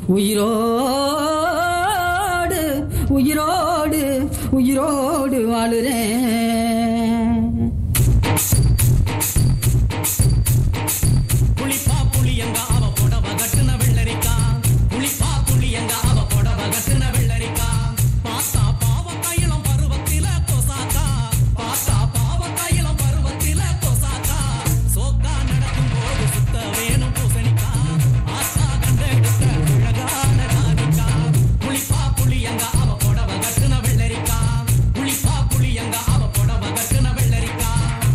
உயிரோடு உயிரோடு உயிரோடு வாழுறேன். புளிப்பா புளியங்க அவ புடவ கட்டுன வெள்ளரிக்கா, புளிப்பா புளியங்க அவ புடவ கட்டுன வெள்ளரிக்கா, பாத்தா பாவ கையிலம் பருவத்தில கொசாக்கா, பாத்தா பாவ கையிலம் பருவத்தில கொசாக்கா, சோக்கா நடக்கும் போது சுத்த வேணும் பூசணிக்கா, ஆத்தா கண்டெடுத்த அழகான ராணிக்கா, புளிப்பா புளியங்க அவ புடவ கட்டுன வெள்ளரிக்கா, புளிப்பா புளியங்க அவ புடவ கட்டுன வெள்ளரிக்கா.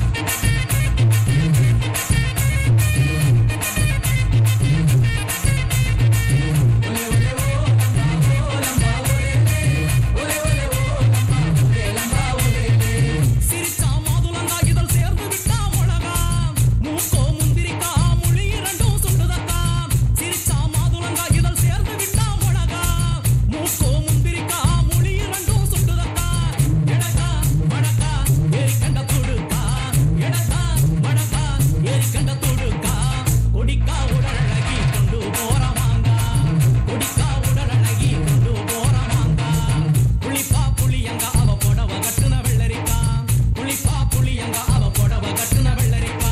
சிரிச்சா மாதுளங்கா இதழ் சேர்ந்து விட்டா முழகா, மூக்கோ முந்திரிக்கா மொழி இரண்டும் சுண்டுதக்கா, சிரிச்சா மாதுளங்கா இதழ் சேர்ந்து விட்டா முழகா, மூக்கோ முந்திரிக்கா மொழி இரண்டும் சுண்டுதக்கா, எடக்கா வடக்கா ஏறி கண்ட துடுக்கா, எடக்கா வடக்கா ஏறி கண்ட துடுக்கா, கொடிக்கா உடலழகி கொண்டு போறவாங்கா, கொடிக்கா உடலழகி கொண்டு போறவாங்கா, புளிப்பா புளியங்க அவ புடவ கட்டுன வெள்ளரிக்கா, புளிப்பா புளியங்க அவ புடவ கட்டுன வெள்ளரிக்கா.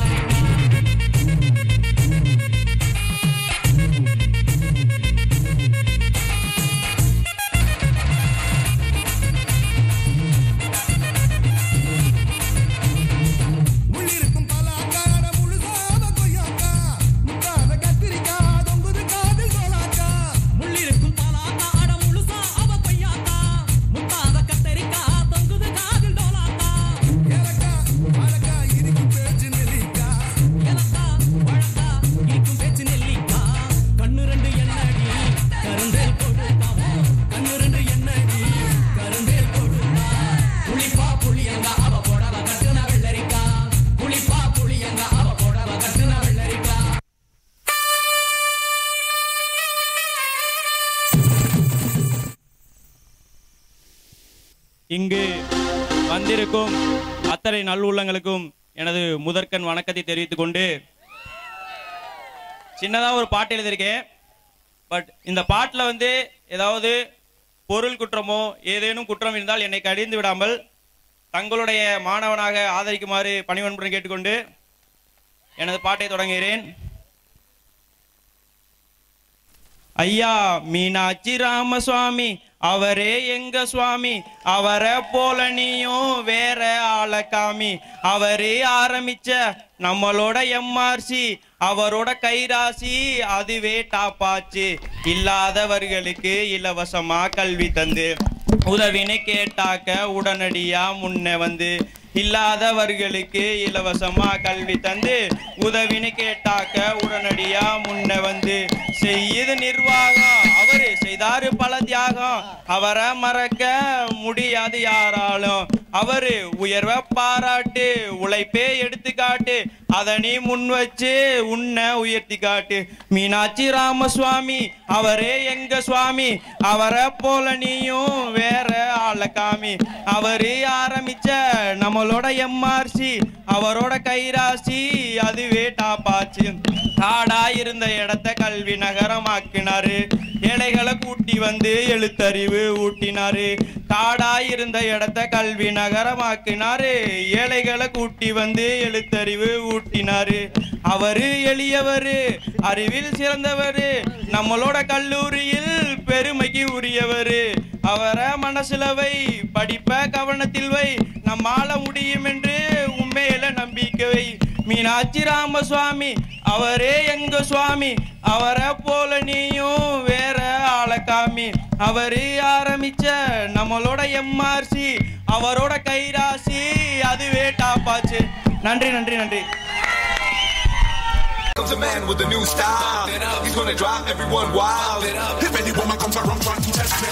முள்ளிருக்கும் பலாக்கா முழுசாத கொய்யாக்கா, முட்டாத கத்திரிக்கா தொங்குது காதில் கோலாக்கா, முள்ளிருக்கும் பலாக்கா அட முழுசா அவ கொய்யாக்கா, முத்தாத கத்தரிக்கா தொங்குது காதில் டோலாக்கா, ஏலக்கா அழகா இருக்கும் பேச்சு நெல்லிக்கா, எனக்கா வழக்கா இருக்கும் பேச்சு நெல்லிக்கா, கண்ணு ரெண்டு எண்ணடி கருந்தேல் கொடுக்காமோ, கண்ணு ரெண்டு எண்ணடி கருந்தேல் கொடுக்கா, புளிப்பா புளியங்க அவ புடவ கட்டுன வெள்ளரிக்கா, புளிப்பா புளியங்க அவ புடவ கட்டுன வெள்ளரிக்கா. இங்கு வந்திருக்கும் அத்தனை நல்லுள்ளங்களுக்கும் எனது முதற்கண் வணக்கத்தை தெரிவித்துக் கொண்டு சின்னதாக ஒரு பாட்டு எழுதியிருக்கேன். பட் இந்த பாட்டில் வந்து ஏதாவது பொருள் குற்றமோ ஏதேனும் குற்றம் இருந்தால் என்னை கடிந்து விடாமல் தங்களுடைய மாணவனாக ஆதரிக்குமாறு பணிவன்புடன் கேட்டுக்கொண்டு எனது பாட்டை தொடங்குகிறேன். ஐயா மீனாட்சி ராமசுவாமி அவரே எங்க சுவாமி, அவரை போல நீயும் வேற ஆளக்காமி, அவரே ஆரம்பிச்ச நம்மளோட எம்ஆர்சி, அவரோட கைராசி அதுவே டாப்பாச்சு, இல்லாதவர்களுக்கு இலவசமா கல்வி தந்து உதவினை கேட்டாக்க உடனடியா முன்ன வந்து, இல்லாதவர்களுக்கு இலவசமா கல்வி தந்து உதவினை கேட்டாக்க உடனடியா முன்ன வந்து, செய்யுது நிர்வாகம் அவரு செய்தாரு பல தியாகம், அவரை மறக்க முடியாது யாராலும், அவரு உயர்வை பாராட்டு உழைப்பே எடுத்துக்காட்டு, அதை நீ முன் வச்சு உன்னை உயர்த்தி காட்டு, மீனாட்சி ராமசுவாமி அவரே எங்க சுவாமி, அவரை போல நீயும் வேற ஆளக்காமி, அவரு ஆரம்பிச்ச நம்மளோட எம்ஆர்சி, அவரோட கைராசி அதுவே டாப்பாச்சு, காடா இருந்த இடத்த கல்வி நகரமாக்கினாரு, ஏழைகளை கூட்டி வந்து எழுத்தறிவு ஊட்டினாரு, காடா இருந்த இடத்த கல்வி நகரமாக்கினாரு, ஏழைகளை கூட்டி வந்து எழுத்தறிவு ஊட்டினாரு, அவரு எளியவரு அறிவில் சிறந்தவரு, நம்மளோட கல்லூரியில் பெருமைக்கு உரியவரு, அவரை மனசுல வை படிப்ப கவனத்தில் வை, நம்மால முடியும் என்று உண்மையில நம்பிக்கை வை, மீனாட்சி ராமசுவாமி அவரே எங்க சுவாமி, அவரை போல நீயும் வேற ஆளக்காமி, அவரு ஆரம்பிச்ச நம்மளோட எம்ஆர்சி, அவரோட கைராசி அதுவே டாப்பாச்சு. நன்றி நன்றி நன்றி. Comes a man with a new style. He's gonna drive everyone wild. If any woman comes around trying to test me.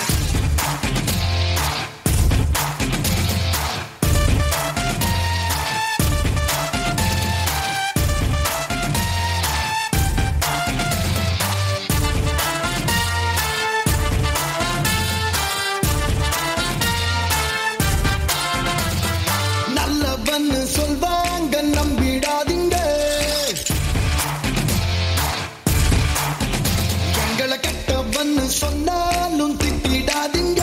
நல்லவன்னு சொல்வாங்க நம்பிடாதீங்க, எங்களை கெட்டவன்னு சொன்னாலும் திட்டிடாதீங்க,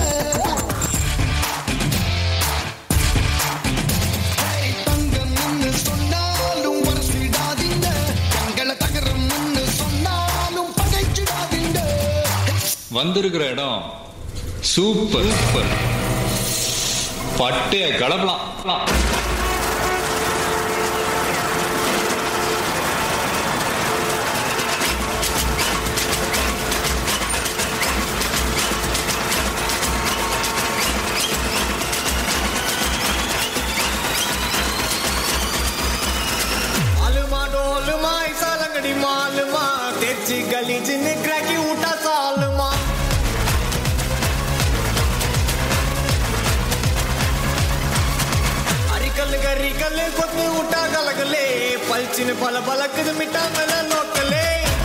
தங்கம்னு சொன்னாலும் வரசிடாதீங்க, எங்களை தகரம்னு சொன்னாலும் பகைச்சிடாதீங்க. வந்திருக்கிற இடம் சூப்பர் சூப்பர், பட்டைய கலப்பலாம். आलूमा डोलमा ऐसा लंगड़ी मालमा तेजी गली जिन्हें क्रैकी उठा सालमा अरिकल गरिकल कोतने उठा गलगले पलचिन पल पलक मिटा मेला लोकले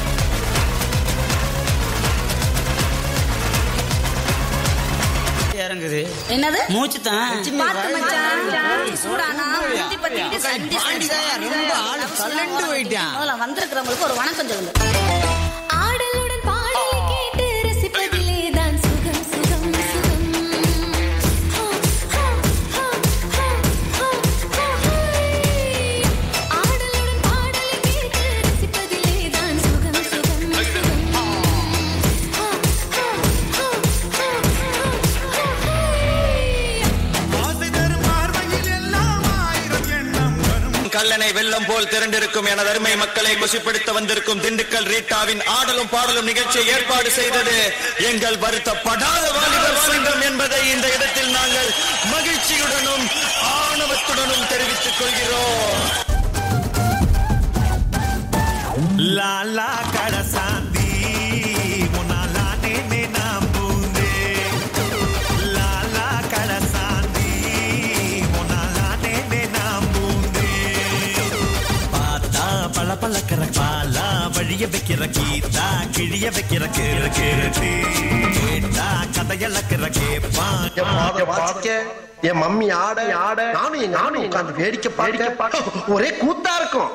இறங்குது. என்னது? மூச்சு தான். பாத்து மச்சான். சூடானா முந்தி பத்திக்கிட்டு சண்டி ரொம்ப ஆளு கலண்டு போயிட்டான். முதல்ல வந்திருக்கிறவங்களுக்கு ஒரு வணக்கம் சொல்லுங்க. ஆடலுடன் பாடலை கேட்டு ரசிப்பதிலே தான் சுகம் சுகம் சுகம். ஆடலுடன் பாடலை கேட்டு ரசிப்பதிலே தான் சுகம் சுகம் சுகம். கல்லணை வெள்ளம் போல் திரண்டிருக்கும் எனது அருமை மக்களை குசிப்படுத்த வந்திருக்கும் திண்டுக்கல் ரீட்டாவின் ஆடலும் பாடலும் நிகழ்ச்சியை ஏற்பாடு செய்தது எங்கள் வருத்தப்படாத வாலிபர் சங்கம் என்பதை இந்த இடத்தில் நாங்கள் மகிழ்ச்சியுடனும் ஆணவத்துடனும் தெரிவித்துக் கொள்கிறோம். லாலா கடசாந்தி முன்னாலா நேனே நாம் பூந்தே லாலா கடசாந்தி முன்னாலா நேனே நாம் பூந்தே பார்த்தா பல பழக்கிற பாலா வழிய வைக்கிற கீதா கிழிய வைக்கிற கிழக்கிழத்தி கேட்டா கதையளக்கிற கேப்பா என் மம்மி ஆட ஆட நானும் உட்கார்ந்து வேடிக்கை பார்க்க ஒரே கூத்தா இருக்கும்.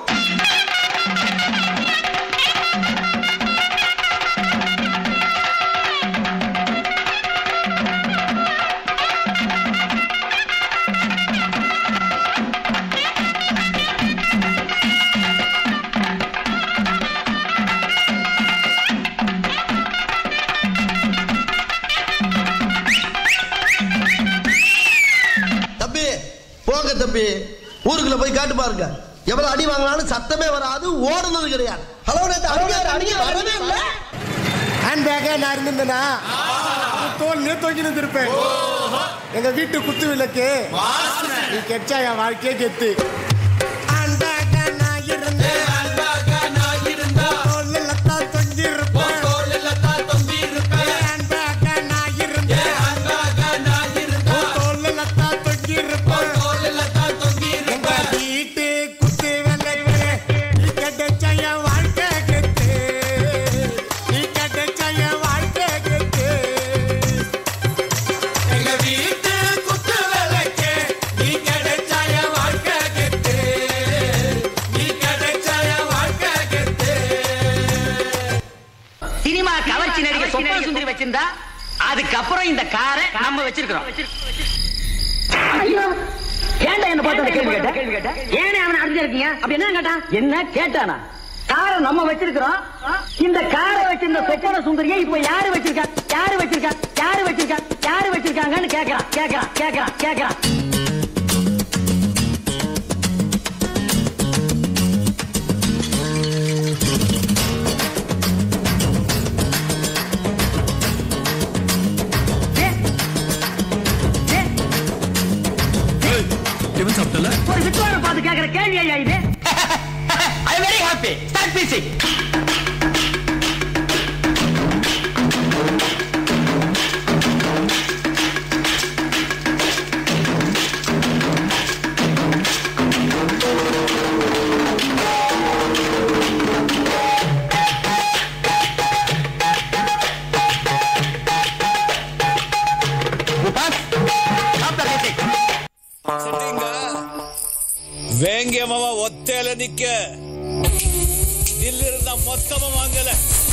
போங்க தம்பி, ஊருக்குள்ள போய் காட்டு பாருங்க. எவ்வளவு அடி வாங்கினாலும் சத்தமே வராது, ஓடுனது கிடையாது. ஹலோ அடிக்க வரவே இல்லை. ஹேண்ட் பேக்கே நான் இருந்திருந்தேனா தோல் தூக்கி நின்றுருப்பேன். எங்க வீட்டு குத்து விளக்கு நீ கெச்சா என் வாழ்க்கையே கெத்து. அதுக்கப்புறம் இந்த காரை நம்ம வச்சிருக்கிறோம். ஏன்டா என்ன பார்த்து கேள்வி கேட்ட? ஏனே அவனை அடிச்சு இருக்கீங்க? அப்படி என்ன கேட்டான்? என்ன கேட்டானா? காரை நம்ம வச்சிருக்கிறோம். இந்த காரை வச்சிருந்த சொப்பன சுந்தரியை இப்ப யாரு வச்சிருக்காங்கன்னு கேக்குறான். ஒரு வித்துவாரம் பார்த்து கேட்கிற கேள்வி ஐயா இது. I am very happy. Start music. வேங்கியமாவா ஒத்தையில நிக்க இல்லிருந்தா மொத்தமா வாங்கல.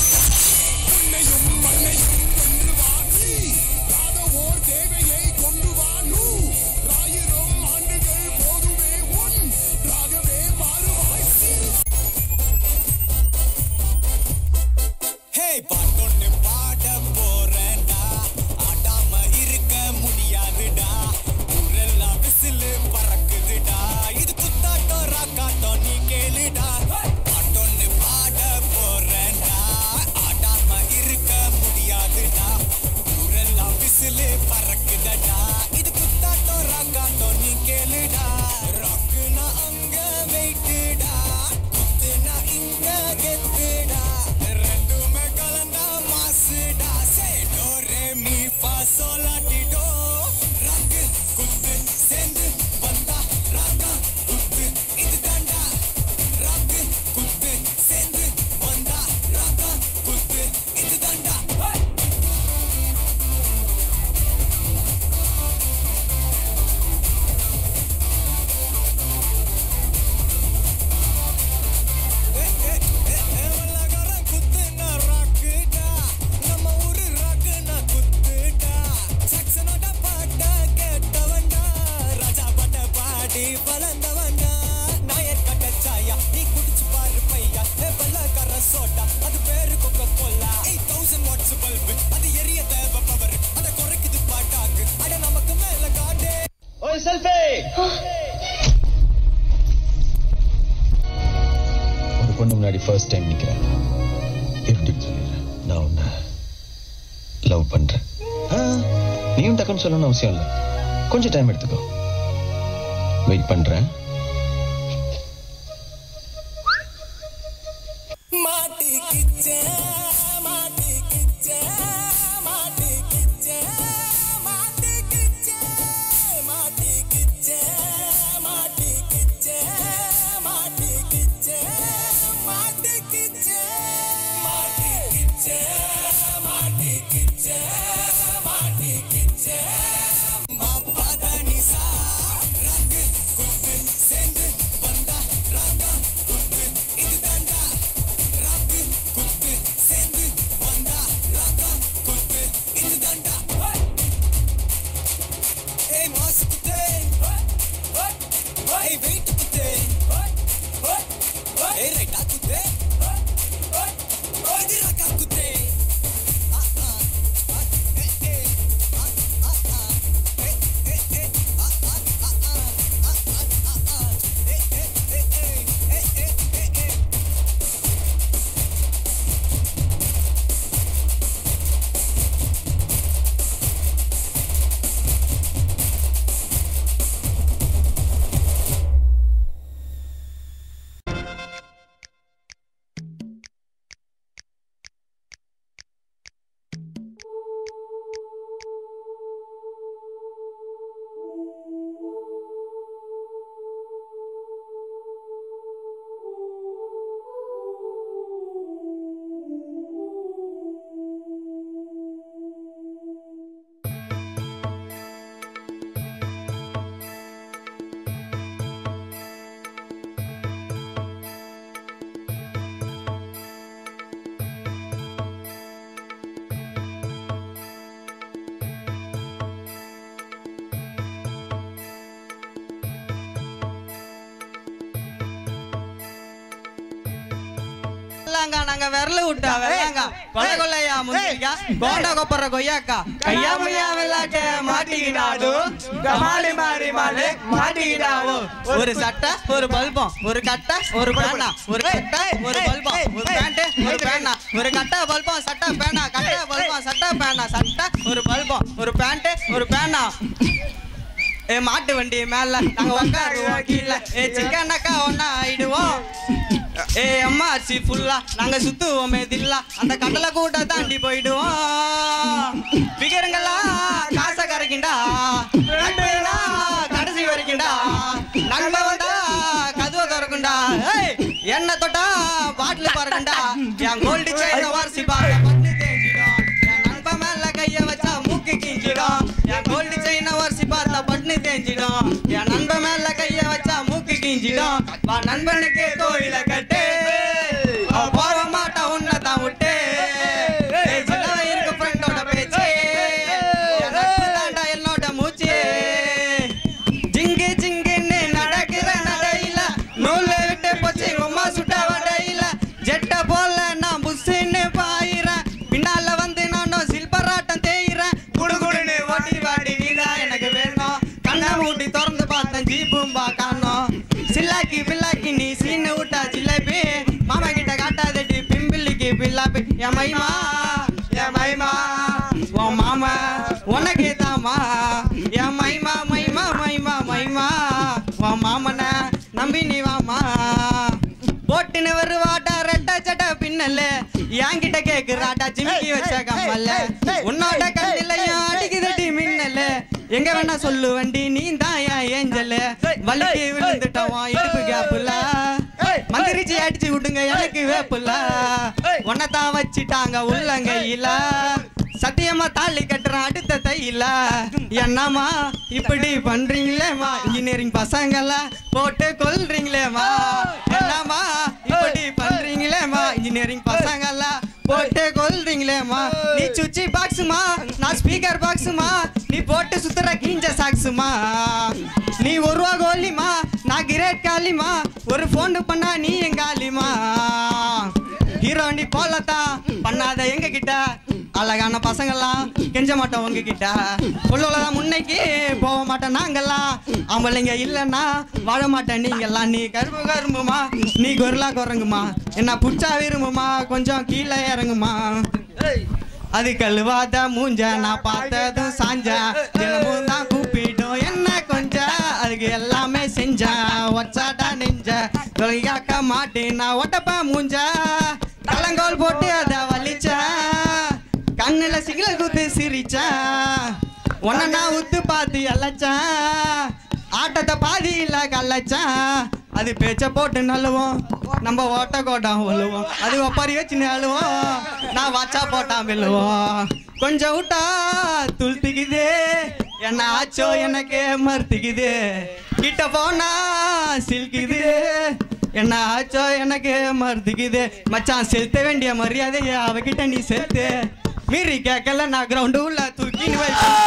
பாட்டொன்னு பாட போறேன்டா, ஆடாம இருக்க முடியாதுடா, ஊரெல்லாம் விசிலு பறக்குதுடா, இது குத்தாட்டம் ராக்காட்டம் நீ கேளுடா. பாட்டொன்னு பாட போறேன்டா, ஆடாம இருக்க முடியாதுடா, ஊரெல்லாம் விசிலு பறக்குதடா, இது குத்தாட்டம் ராக்காட்டம் நீ கேளுடா. ராக்குனா அங்க வெயிட்டுடா, குத்துனா இங்க கெத்துடா, ரெண்டுமே கலந்தா மாசுடா. சே do re mi fa sol la ti do. Rock குத்து சேர்ந்து வந்தா ராகா குத்து இது தாண்டா. ராக்கு குத்து சேர்ந்து வந்தா ராகா குத்து இது தாண்டா. குத்துனா ராக்குடா, நம்ம ஊரு ராக்குனா குத்துடா. சக்சனோட பாட்ட கேட்டவன்டா, ராஜா பாட்ட பாடி வளர்ந்தவன்டா. நாயர் கட்ட சாயா நீ குடிச்சு பாரு பையா, பல்லக்கார சோட்டா அது பேரு கொக்க கோலா. 8000 வாட்ஸ் பல்பு அது எரிய தேவை பவர், அத குறைக்குது பாட்டாக்கு அட நமக்கு மேல காடே. ஓய் செல்ஃபி. ஒரு பொண்ணு முன்னாடி ஃபர்ஸ்ட் டைம் நிக்கிறேன். எப்படின்னு சொல்லிடுறேன், நான் உன்னை லவ் பண்றேன். நீயும் டக்குன்னு சொல்லணும்னு அவசியம் இல்லை, கொஞ்சம் டைம் எடுத்துக்கோ. வெயிட் பண்றேன். மாட்டிக்கிச்சே மாட்டிக்கிச்சே மாட்டிக்கிச்சே மாட்டிக்கிச்சே மாட்டிக்கிச்சே மாட்டிக்கிச்சே மாட்டிக்கிச்சே மாட்டிக்கிச்சே மாட்டிக்கிச்சே மாட்டிக்கிச்சே மாட்டிக்கிச்சே மாப்பாதனிசா. ராக்கு குத்து சேர்ந்து வந்தா ராகா குத்து இது தாண்டா. ராக்கு குத்து சேர்ந்து வந்தா ராகா குத்து இது தாண்டா. ஏய் மாசு குத்தே, ஏய் வெயிட் குத்தே, ஏய் ரைட்டா குத்தே, இது ராகா குத்தே. நாங்க விரல விட்டா வெள்ளாங்க கொலையா முந்திரிக்கா கோண்டா கொப்பற கொய்யாக்கா கையா மையா விளாக்க மாட்டிக்கிட்டாடு கமாலி மாறி மாலே மாட்டிக்கிட்டாவோ. ஒரு சட்டை ஒரு பல்பம் ஒரு கட்டை ஒரு பேனா ஒரு கட்டை ஒரு பல்பம் ஒரு பேண்ட் ஒரு பேனா ஒரு கட்டை பல்பம் சட்டை பேனா கட்டை பல்பம் சட்டை பேனா சட்டை ஒரு பல்பம் ஒரு பேண்ட் ஒரு பேனா. மாட்டு வண்டி மேல நாங்க உட்காருவோம் கீழே சிக்கனக்கா ஒன்னா ஆயிடுவோம். ஏ அம்மா ஆச்சி ஃபுல்லா நாங்க சுத்துவோமே தில்லா அந்த கடலை கூட்ட தாண்டி போயிடுவோம் பிகருங்களா காசை கரைக்கிண்டா கடைசி வரைக்கும்டா நண்ப வந்தா கதுவை திறக்குண்டா என்ன தொட்டா பாட்டில் பறக்குண்டா என் கோல்டு செயின் வாரிசி பார்க்க பட்டு தேஞ்சிடும் என் நண்ப மேல கைய வச்சா மூக்கு கிஞ்சிடும் என் கோல்டு செயின் வாரிசி பார்த்தா பட்டு தேஞ்சிடும் என் நண்ப மேல கைய வச்சா மூக்கு கிஞ்சிடும் வா நண்பனுக்கு கோயில கட்டு போக மாட்டா உன்னை தான் விட்டு இருக்கு ஃப்ரெண்டோட பேச்சு என் நட்பு தாண்டா என்னோட மூச்சு ஜிங்கு ஜிங்குன்னு நடக்கிற நடையில நூலை விட்டு போச்சு உம்மா சுட்ட வடையில ஜெட்ட போல நான் புஷ்ன்னு பாயிறேன் பின்னால வந்து நானும் சில்பராட்டம் தேயிறேன் குடுகுடுன்னு ஓட்டி வாடி நீதான் எனக்கு வேணும் கண்ணை மூட்டி திறந்து பார்த்தேன் ஜீப்பும்பா காணோம் சில்லாக்கி பில்லாக்கி நீ சீனு விட்டா ஜிலேபி மாமா கிட்ட காட்டாதடி பிம்பிள்ளிக்கு பில்லாப்பி என் மைமா உன் மாமா உனக்கே தாமா என் மைமா மைமா மைமா மைமா உன் மாமன நம்பி நீ வாமா போட்டுன்னு வருவாட்டா ரெட்ட சட்ட பின்னல்ல என்கிட்ட கேக்குறாட்டா ஜிமிக்கி வச்ச கம்மல்ல உன்னோட கண்ணிலையும் அடிக்குதடி மின்னல்ல எங்க வேணா சொல்லு வண்டி நீ தான் என் ஏஞ்சல் வலிக்கு விழுந்துட்டோம் இடுப்பு கேப்புல மந்திரிச்சு அடிச்சு விடுங்க எனக்கு வேப்புல உன்னதான் வச்சிட்டாங்க உள்ளங்கையில சத்தியமா தாலி கட்டுறான் அடுத்த தையில என்னமா இப்படி பண்றீங்களேமா இன்ஜினியரிங் பசங்கெல்லாம் போட்டு கொல்றீங்களேமா என்னமா இப்படி பண்றீங்களேமா இன்ஜினியரிங் பசங்கெல்லாம் போட்டு கொல்றீங்களேமா நீ சுச்சி பாக்ஸுமா நான் ஸ்பீக்கர் பாக்ஸுமா நீ போட்டு சுத்துற கிஞ்ச சாக்ஸுமா நீ ஒரு ரூபா கோலிமா நான் கிரேட் காலிமா ஒரு போன் பண்ணா நீ எங்காலிமா ஹீரோண்டி போலத்தான் பண்ணாத எங்க கிட்ட அழகான பசங்கள்லாம் கெஞ்ச மாட்டோம் உங்ககிட்ட உள்ளதான் முன்னைக்கு போக மாட்டோம் நாங்கெல்லாம் அவளைங்க இல்லைன்னா வாழ மாட்டேன் நீங்கெல்லாம் நீ கரும்புமா நீ கொரலா குரங்குமா என்ன புடிச்சா விரும்புமா கொஞ்சம் கீழே இறங்குமா அது கழுவாத மூஞ்ச நான் பார்த்ததும் சாஞ்சா தினமும் தான் கூப்பிட்டோம் என்ன கொஞ்சம் அதுக்கு எல்லாமே செஞ்சேன் ஒச்சாட்டா நெஞ்ச தொலைக்காக்க மாட்டேன் நான் ஒட்டப்ப மூஞ்ச கலங்கோல் போட்டு அதை வலிச்சேன் கண்ணுல சிக்னல் குத்து சிரிச்சேன் உன்ன நான் உத்து பார்த்து அழைச்சேன் ஆட்டத்தை பாதி இல்ல கலைச்சேன் அது பேச்ச போட்டு நல்லுவோம் நம்ம ஓட்ட கோட்டம் ஒழுவோம் அது ஒப்பாரி வச்சு அழுவோம் நான் வாச்சா போட்டான் வெல்லுவோம் கொஞ்சம் விட்டா துளுத்துக்குது என்ன ஆச்சோ எனக்கு மறுத்துக்குது கிட்ட போனா சில்குது என்ன ஆச்சோ எனக்கு மறுத்துக்குது மச்சான் செலுத்த வேண்டிய மரியாதைய அவகிட்ட நீ செலுத்து மீறி கேட்கல நான் கிரவுண்டு உள்ள தூக்கின்னு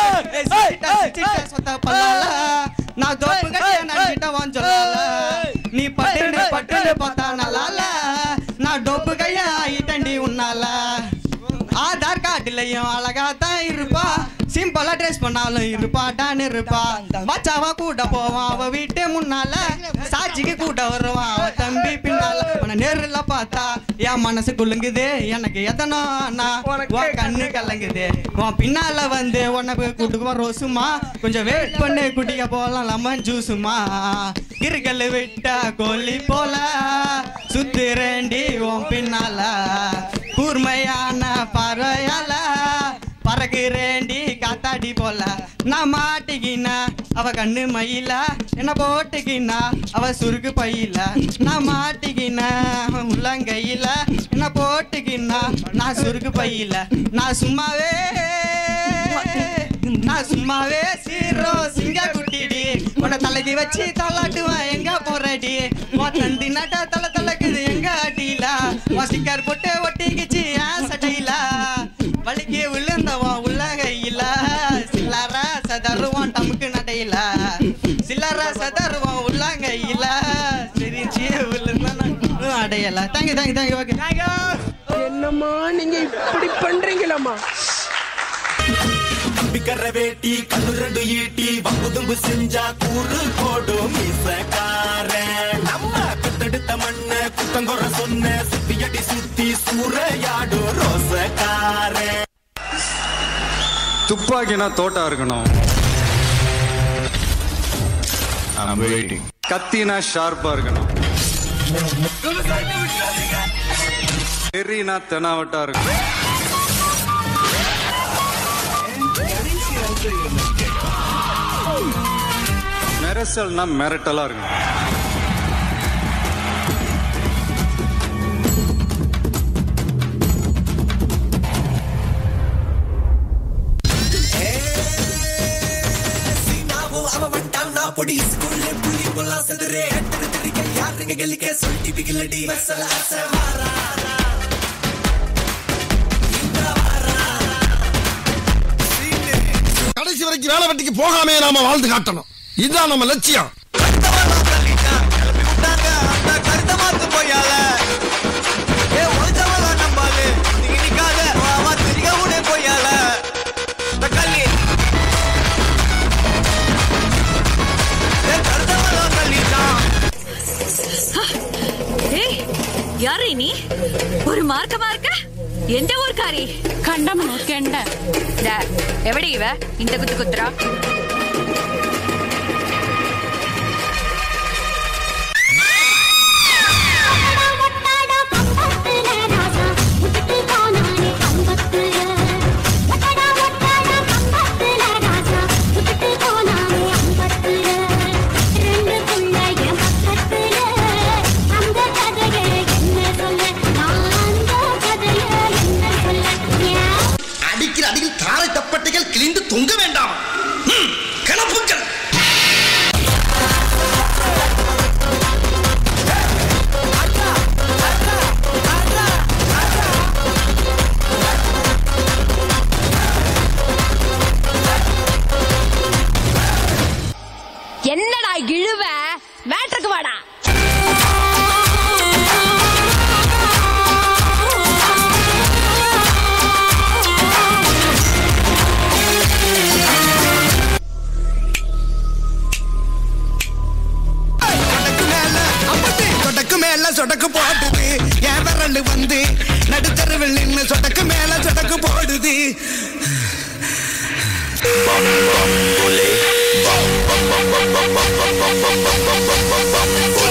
நான் தோப்பு கட்டிய நடிட்ட வாஞ்சொல்ல நீ பட்டுன்னு பட்டுன்னு பார்த்தா நல்லால நான் டொப்பு கையா ஆயிட்டண்டி உன்னால ஆதார் கார்டுலயும் அழகா தான் இருப்பா சிம்பிளா ட்ரெஸ் பண்ணாலும் இருப்பாட்டான்னு இருப்பா மச்சாவா கூட போவான் அவ வீட்டு முன்னால சாட்சிக்கு கூட வருவான் அவ தம்பி பின்னால உன நேரில் பார்த்தா என் மனசு குலுங்குது எனக்கு எதனோ உன் கண்ணு கலங்குது உன் பின்னால வந்து உனக்கு கூட்டுக்குவோம் ரோசுமா கொஞ்சம் வெயிட் பண்ணு குட்டிக்க போலாம் லெமன் ஜூஸுமா கிருக்கல் விட்டா கோழி போல சுத்துறேண்டி உன் பின்னால கூர்மையான பறவையால பறக்குறேண்டி காத்தாடி போல நான் மாட்டிக்கினா அவ கண்ணு மயில என்ன போட்டுக்கினா அவ சுருக்கு பையில நான் மாட்டிக்கினா உள்ளங்கையில என்ன போட்டுக்கினா நான் சுருக்கு பையில நான் சும்மாவே சீரோ சிங்க குட்டிடி உன தலைக்கு வச்சு தள்ளாட்டுவேன் எங்க போறடி தந்தி நட்ட தலை தலைக்குது எங்க அடியில ஸ்டிக்கர் போட்டு ஒட்டிக்கிச்சு ஏன் சட்டியில வலிக்கு விழுந்தவன் உள்ளங்கையில சில்லற சதருவான் டமுக்கு நடையில சில்லற சதருவான் உள்ளங்கையில சிரிச்சு விழுந்த அடையல தேங்க்யூ ஓகே என்னம்மா நீங்க இப்படி பண்றீங்களாம்மா கம்பிக்கர வேட்டி கண்ணு ரெண்டு ஈட்டி வம்புதும்பு செஞ்சா கூறு போடும் மீசக்கார நம்ம குத்தெடுத்த மண்ண குத்தங்குற சொன்ன சுத்தியடி சுத்தி சூறையாடும் ரோசக்கார துப்பாக்கினா தோட்டா இருக்கணும் கத்தினா ஷார்ப்பா இருக்கணும் வெறினா தெனாவட்டா இருக்கு. மெரசல்னா மிரட்டலா இருக்கு. பொடி ஸ்கூல்ல புள்ளி போலாம் செதறே அட்டது தெரிக்க யாருங்க கலிக்க சொல்லி பிகிலடி வசல அசவாரா கடைசி வரைக்கும் வேலை வெட்டிக்கு போகாமே நாம வாழ்ந்து காட்டணும். இதுதான் நம்ம லட்சியம். யாரு நீ? ஒரு மார்க்கமா இருக்க? எந்த ஊர்க்காரி? கண்டமனூர் கெண்ட. எவடி இவ இந்த குத்து குத்துறா? அடியில் தாரை தப்பட்டைகள் கிழிந்து தொங்க வேண்டாம். கிளப்புங்கள். என்னடா இழுவ? மேட்ருக்கு வாடா. சொடக்கு போடுது என் விரல் வந்து நடுத்தருவில் நின்று சொடக்கு மேல சொடக்கு போடுது. Bam bam bole, bam bam bam bam bam bam bam bam bam bam bam bam bam bam bole.